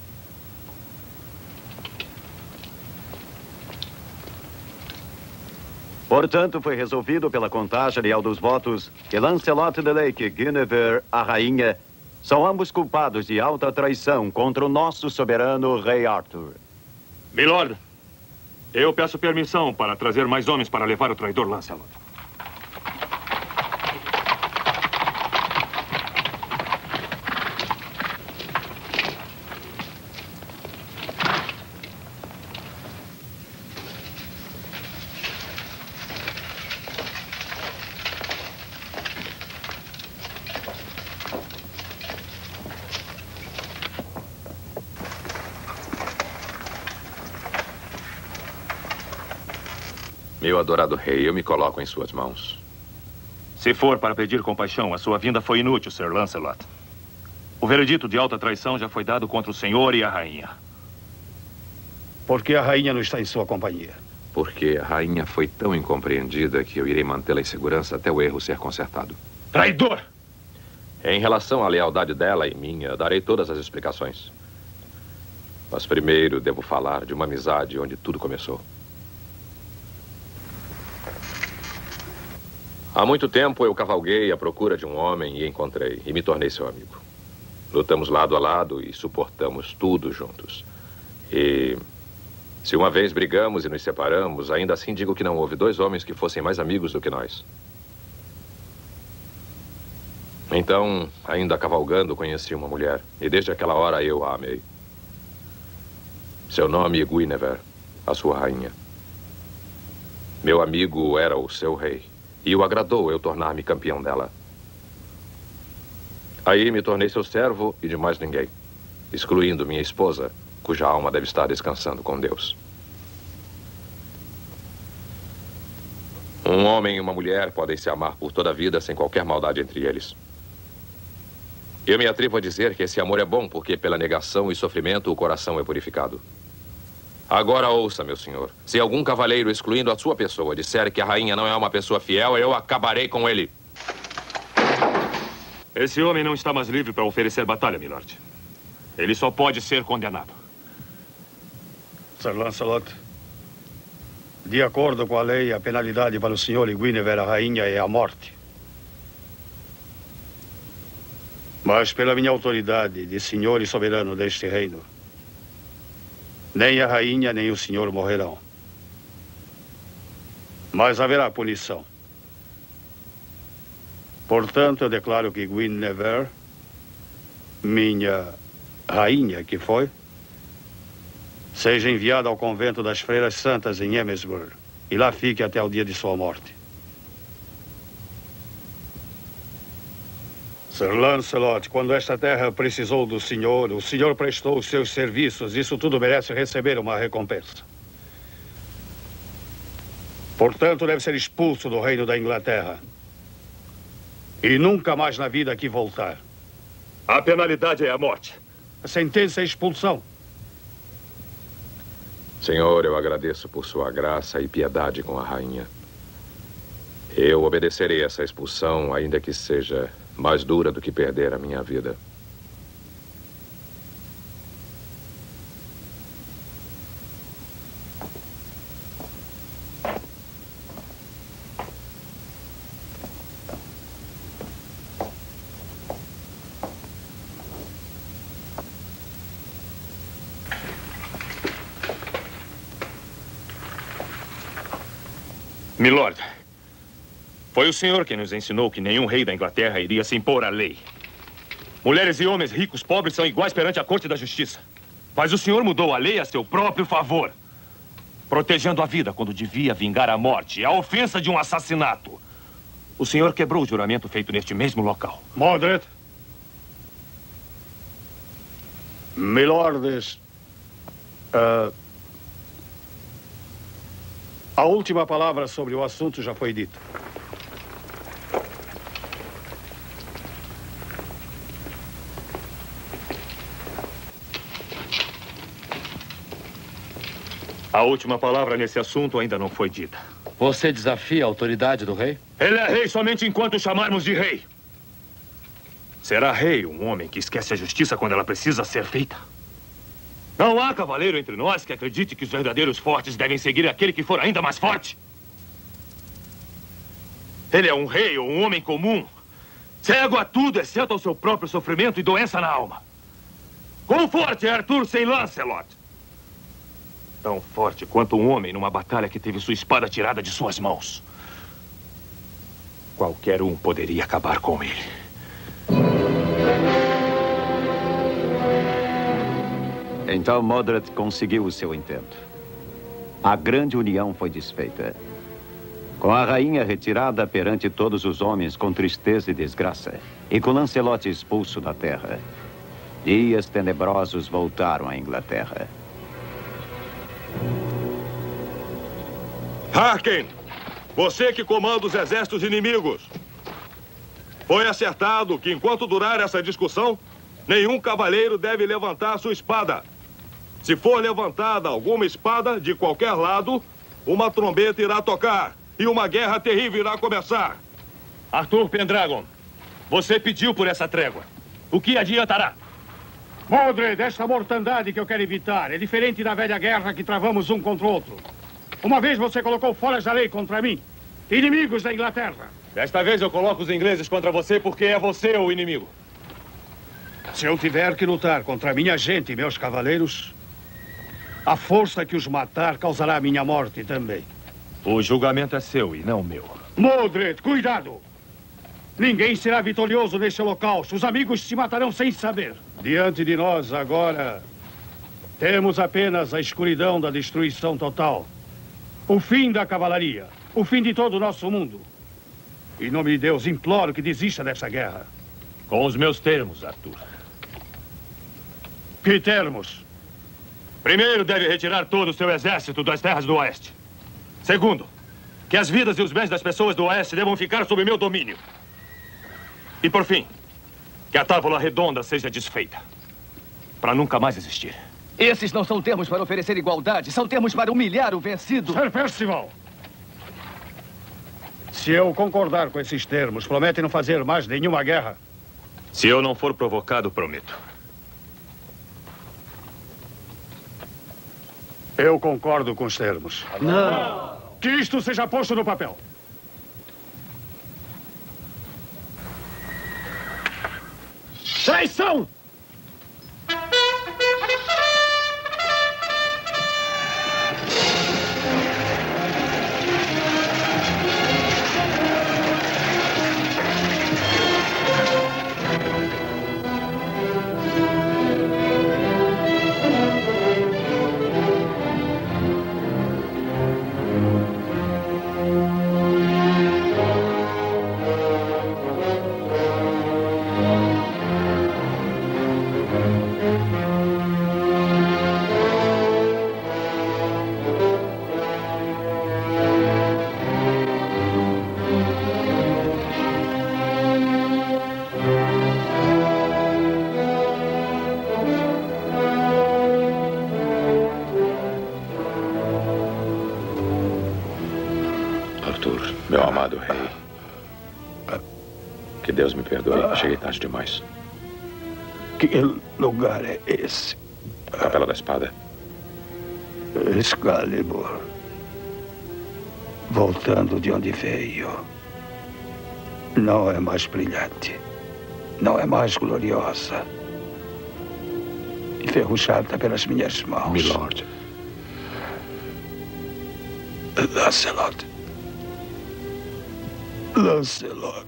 Portanto, foi resolvido pela contagem leal dos votos que Lancelot de Lake e Guinevere, a rainha, são ambos culpados de alta traição contra o nosso soberano rei Arthur. Milord, eu peço permissão para trazer mais homens para levar o traidor Lancelot. Meu adorado rei, eu me coloco em suas mãos. Se for para pedir compaixão, a sua vinda foi inútil, Sir Lancelot. O veredito de alta traição já foi dado contra o senhor e a rainha. Por que a rainha não está em sua companhia? Porque a rainha foi tão incompreendida que eu irei mantê-la em segurança até o erro ser consertado. Traidor! Em relação à lealdade dela e minha, darei todas as explicações. Mas primeiro devo falar de uma amizade onde tudo começou. Há muito tempo eu cavalguei à procura de um homem e encontrei, e me tornei seu amigo. Lutamos lado a lado e suportamos tudo juntos. E se uma vez brigamos e nos separamos, ainda assim digo que não houve dois homens que fossem mais amigos do que nós. Então, ainda cavalgando, conheci uma mulher, e desde aquela hora eu a amei. Seu nome é Guinevere, a sua rainha. Meu amigo era o seu rei. E o agradou eu tornar-me campeão dela. Aí me tornei seu servo e de mais ninguém, excluindo minha esposa, cuja alma deve estar descansando com Deus. Um homem e uma mulher podem se amar por toda a vida sem qualquer maldade entre eles. Eu me atrevo a dizer que esse amor é bom porque pela negação e sofrimento o coração é purificado. Agora ouça, meu senhor. Se algum cavaleiro, excluindo a sua pessoa, disser que a rainha não é uma pessoa fiel, eu acabarei com ele. Esse homem não está mais livre para oferecer batalha, milord. Ele só pode ser condenado. Sir Lancelot, de acordo com a lei, a penalidade para o senhor e Guinevere, a rainha, é a morte. Mas pela minha autoridade de senhor e soberano deste reino, nem a rainha, nem o senhor morrerão. Mas haverá punição. Portanto, eu declaro que Guinevere, minha rainha que foi, seja enviada ao convento das Freiras Santas em Emesburg e lá fique até o dia de sua morte. Sir Lancelot, quando esta terra precisou do senhor, o senhor prestou os seus serviços. Isso tudo merece receber uma recompensa. Portanto, deve ser expulso do reino da Inglaterra. E nunca mais na vida aqui voltar. A penalidade é a morte. A sentença é expulsão. Senhor, eu agradeço por sua graça e piedade com a rainha. Eu obedecerei essa expulsão, ainda que seja mais dura do que perder a minha vida. Milord, foi o senhor quem nos ensinou que nenhum rei da Inglaterra iria se impor à lei. Mulheres e homens, ricos, pobres, são iguais perante a corte da justiça. Mas o senhor mudou a lei a seu próprio favor, protegendo a vida quando devia vingar a morte, a ofensa de um assassinato. O senhor quebrou o juramento feito neste mesmo local. Mordred. Milordes, uh, a última palavra sobre o assunto já foi dita. A última palavra nesse assunto ainda não foi dita. Você desafia a autoridade do rei? Ele é rei somente enquanto o chamarmos de rei. Será rei um homem que esquece a justiça quando ela precisa ser feita? Não há cavaleiro entre nós que acredite que os verdadeiros fortes devem seguir aquele que for ainda mais forte. Ele é um rei ou um homem comum, cego a tudo, exceto ao seu próprio sofrimento e doença na alma. Quão forte é Arthur sem Lancelot? Tão forte quanto um homem numa batalha que teve sua espada tirada de suas mãos. Qualquer um poderia acabar com ele. Então Mordred conseguiu o seu intento. A grande união foi desfeita. Com a rainha retirada perante todos os homens com tristeza e desgraça, e com Lancelot expulso da terra, dias tenebrosos voltaram à Inglaterra. Harken! Você que comanda os exércitos inimigos. Foi acertado que, enquanto durar essa discussão, nenhum cavaleiro deve levantar sua espada. Se for levantada alguma espada de qualquer lado, uma trombeta irá tocar e uma guerra terrível irá começar. Arthur Pendragon, você pediu por essa trégua. O que adiantará? Mordred, esta mortandade que eu quero evitar é diferente da velha guerra que travamos um contra o outro. Uma vez você colocou fora da lei contra mim, inimigos da Inglaterra. Desta vez eu coloco os ingleses contra você porque é você o inimigo. Se eu tiver que lutar contra minha gente e meus cavaleiros, a força que os matar causará minha morte também. O julgamento é seu e não meu. Mordred, cuidado! Ninguém será vitorioso nesse holocausto. Os amigos se matarão sem saber. Diante de nós, agora, temos apenas a escuridão da destruição total. O fim da cavalaria. O fim de todo o nosso mundo. Em nome de Deus, imploro que desista dessa guerra. Com os meus termos, Arthur. Que termos? Primeiro, deve retirar todo o seu exército das terras do Oeste. Segundo, que as vidas e os bens das pessoas do Oeste devam ficar sob meu domínio. E, por fim, que a tábua redonda seja desfeita. Para nunca mais existir. Esses não são termos para oferecer igualdade. São termos para humilhar o vencido. Sir Percival! Se eu concordar com esses termos, promete não fazer mais nenhuma guerra? Se eu não for provocado, prometo. Eu concordo com os termos. Não! Que isto seja posto no papel. Traição! Meu amado rei, que Deus me perdoe, cheguei tarde demais. Que lugar é esse? Capela da Espada. Excalibur. Voltando de onde veio. Não é mais brilhante. Não é mais gloriosa. Enferrujada pelas minhas mãos. Milord. Lancelot. Lancelot.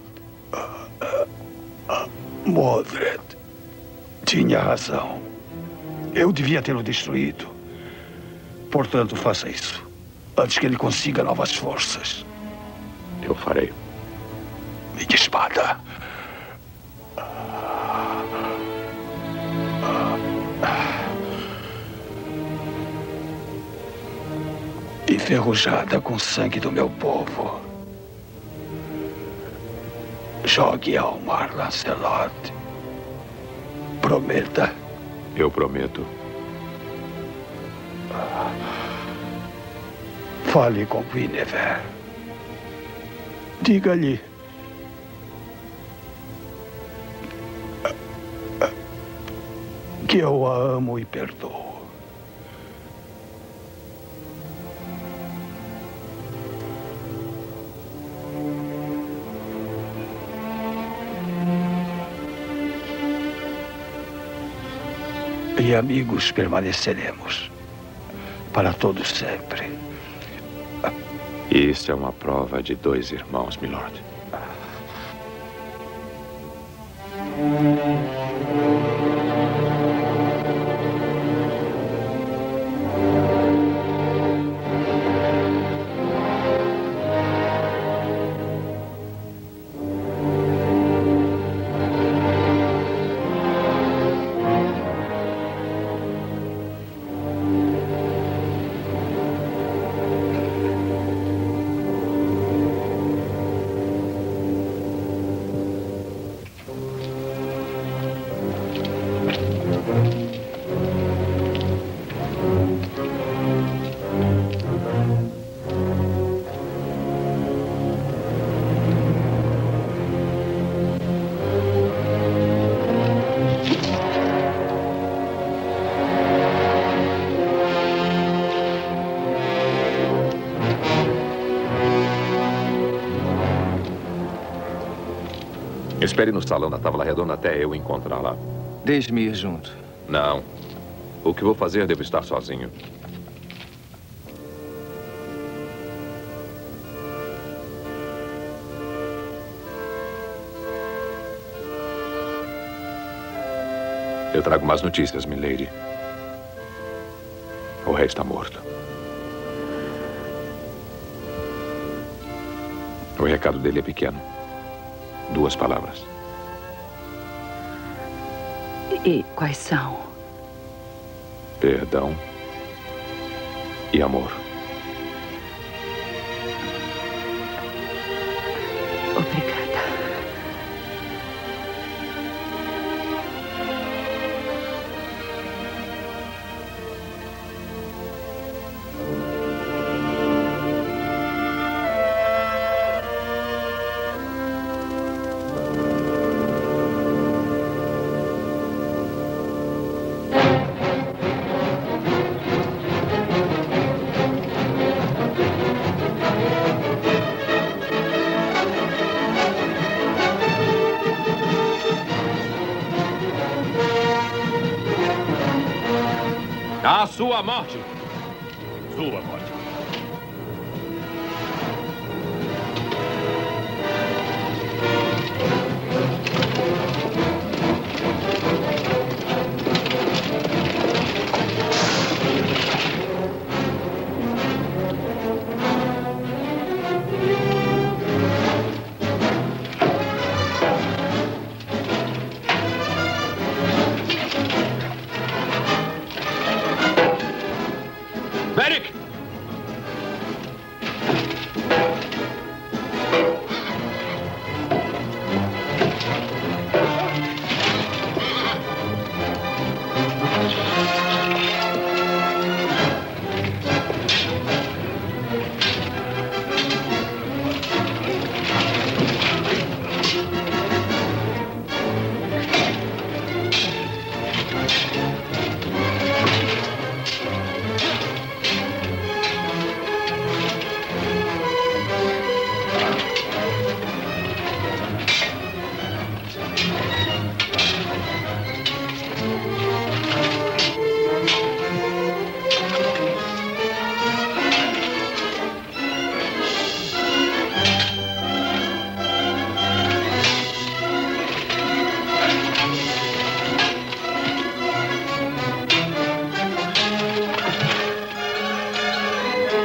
Mordred tinha razão. Eu devia tê-lo destruído. Portanto, faça isso. Antes que ele consiga novas forças. Eu farei. Minha espada. Enferrujada com o sangue do meu povo. Jogue ao mar, Lancelot. Prometa. Eu prometo. Fale com Guinevere. Diga-lhe que eu a amo e perdoo. E amigos permaneceremos para todo sempre. Isso é uma prova de dois irmãos, milord. Espere no salão da Távola Redonda até eu encontrá-la. Deixe-me ir junto. Não. O que vou fazer, devo estar sozinho. Eu trago más notícias, milady. O rei está morto. O recado dele é pequeno. Duas palavras. E quais são? Perdão e amor. Obrigada. A sua morte. Sua morte.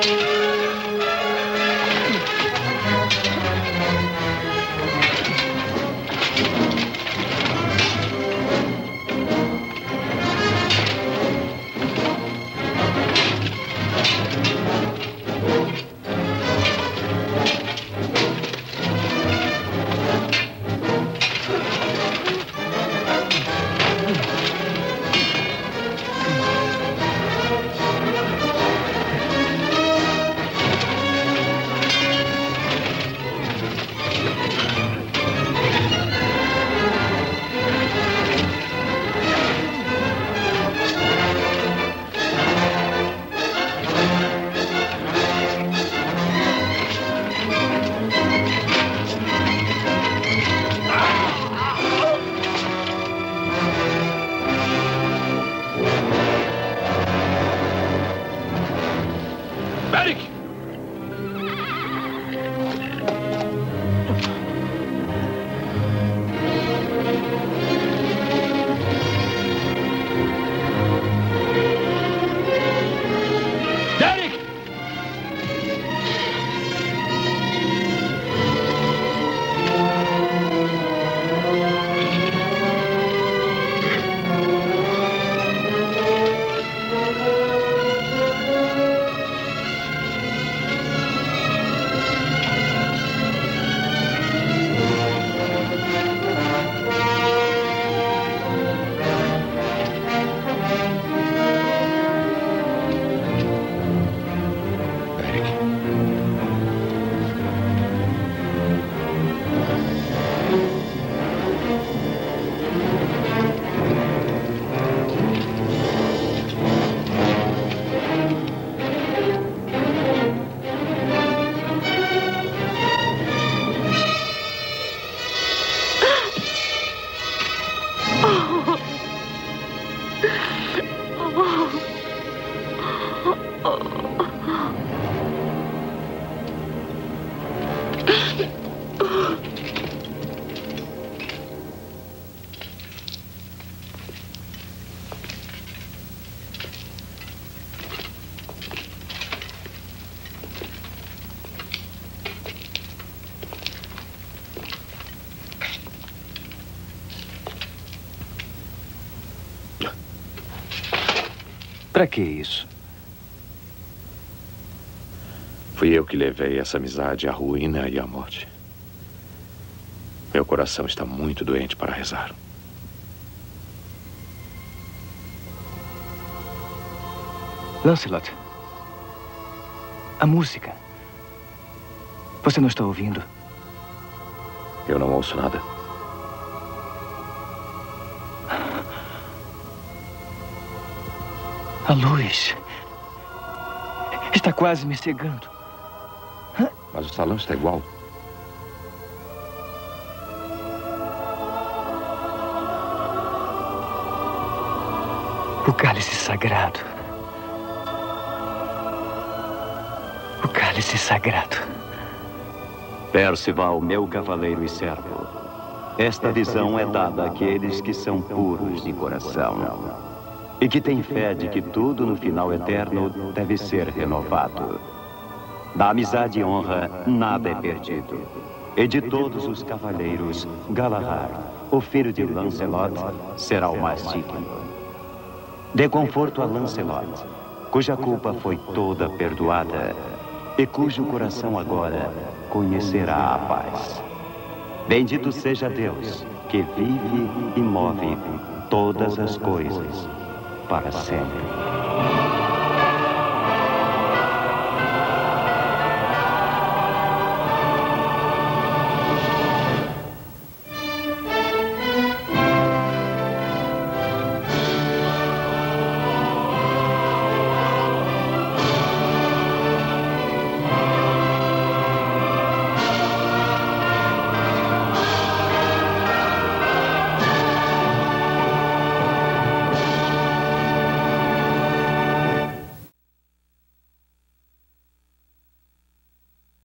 Pra que isso? Fui eu que levei essa amizade à ruína e à morte. Meu coração está muito doente para rezar. Lancelot, a música. Você não está ouvindo? Eu não ouço nada. A luz está quase me cegando. Mas o salão está igual. O cálice sagrado. O cálice sagrado. Percival, meu cavaleiro e servo, esta visão é dada àqueles que são puros de coração e que têm fé de que tudo no final eterno deve ser renovado. Da amizade e honra, nada é perdido. E de todos os cavaleiros, Galahad, o filho de Lancelot, será o mais digno. Dê conforto a Lancelot, cuja culpa foi toda perdoada e cujo coração agora conhecerá a paz. Bendito seja Deus, que vive e move todas as coisas para sempre.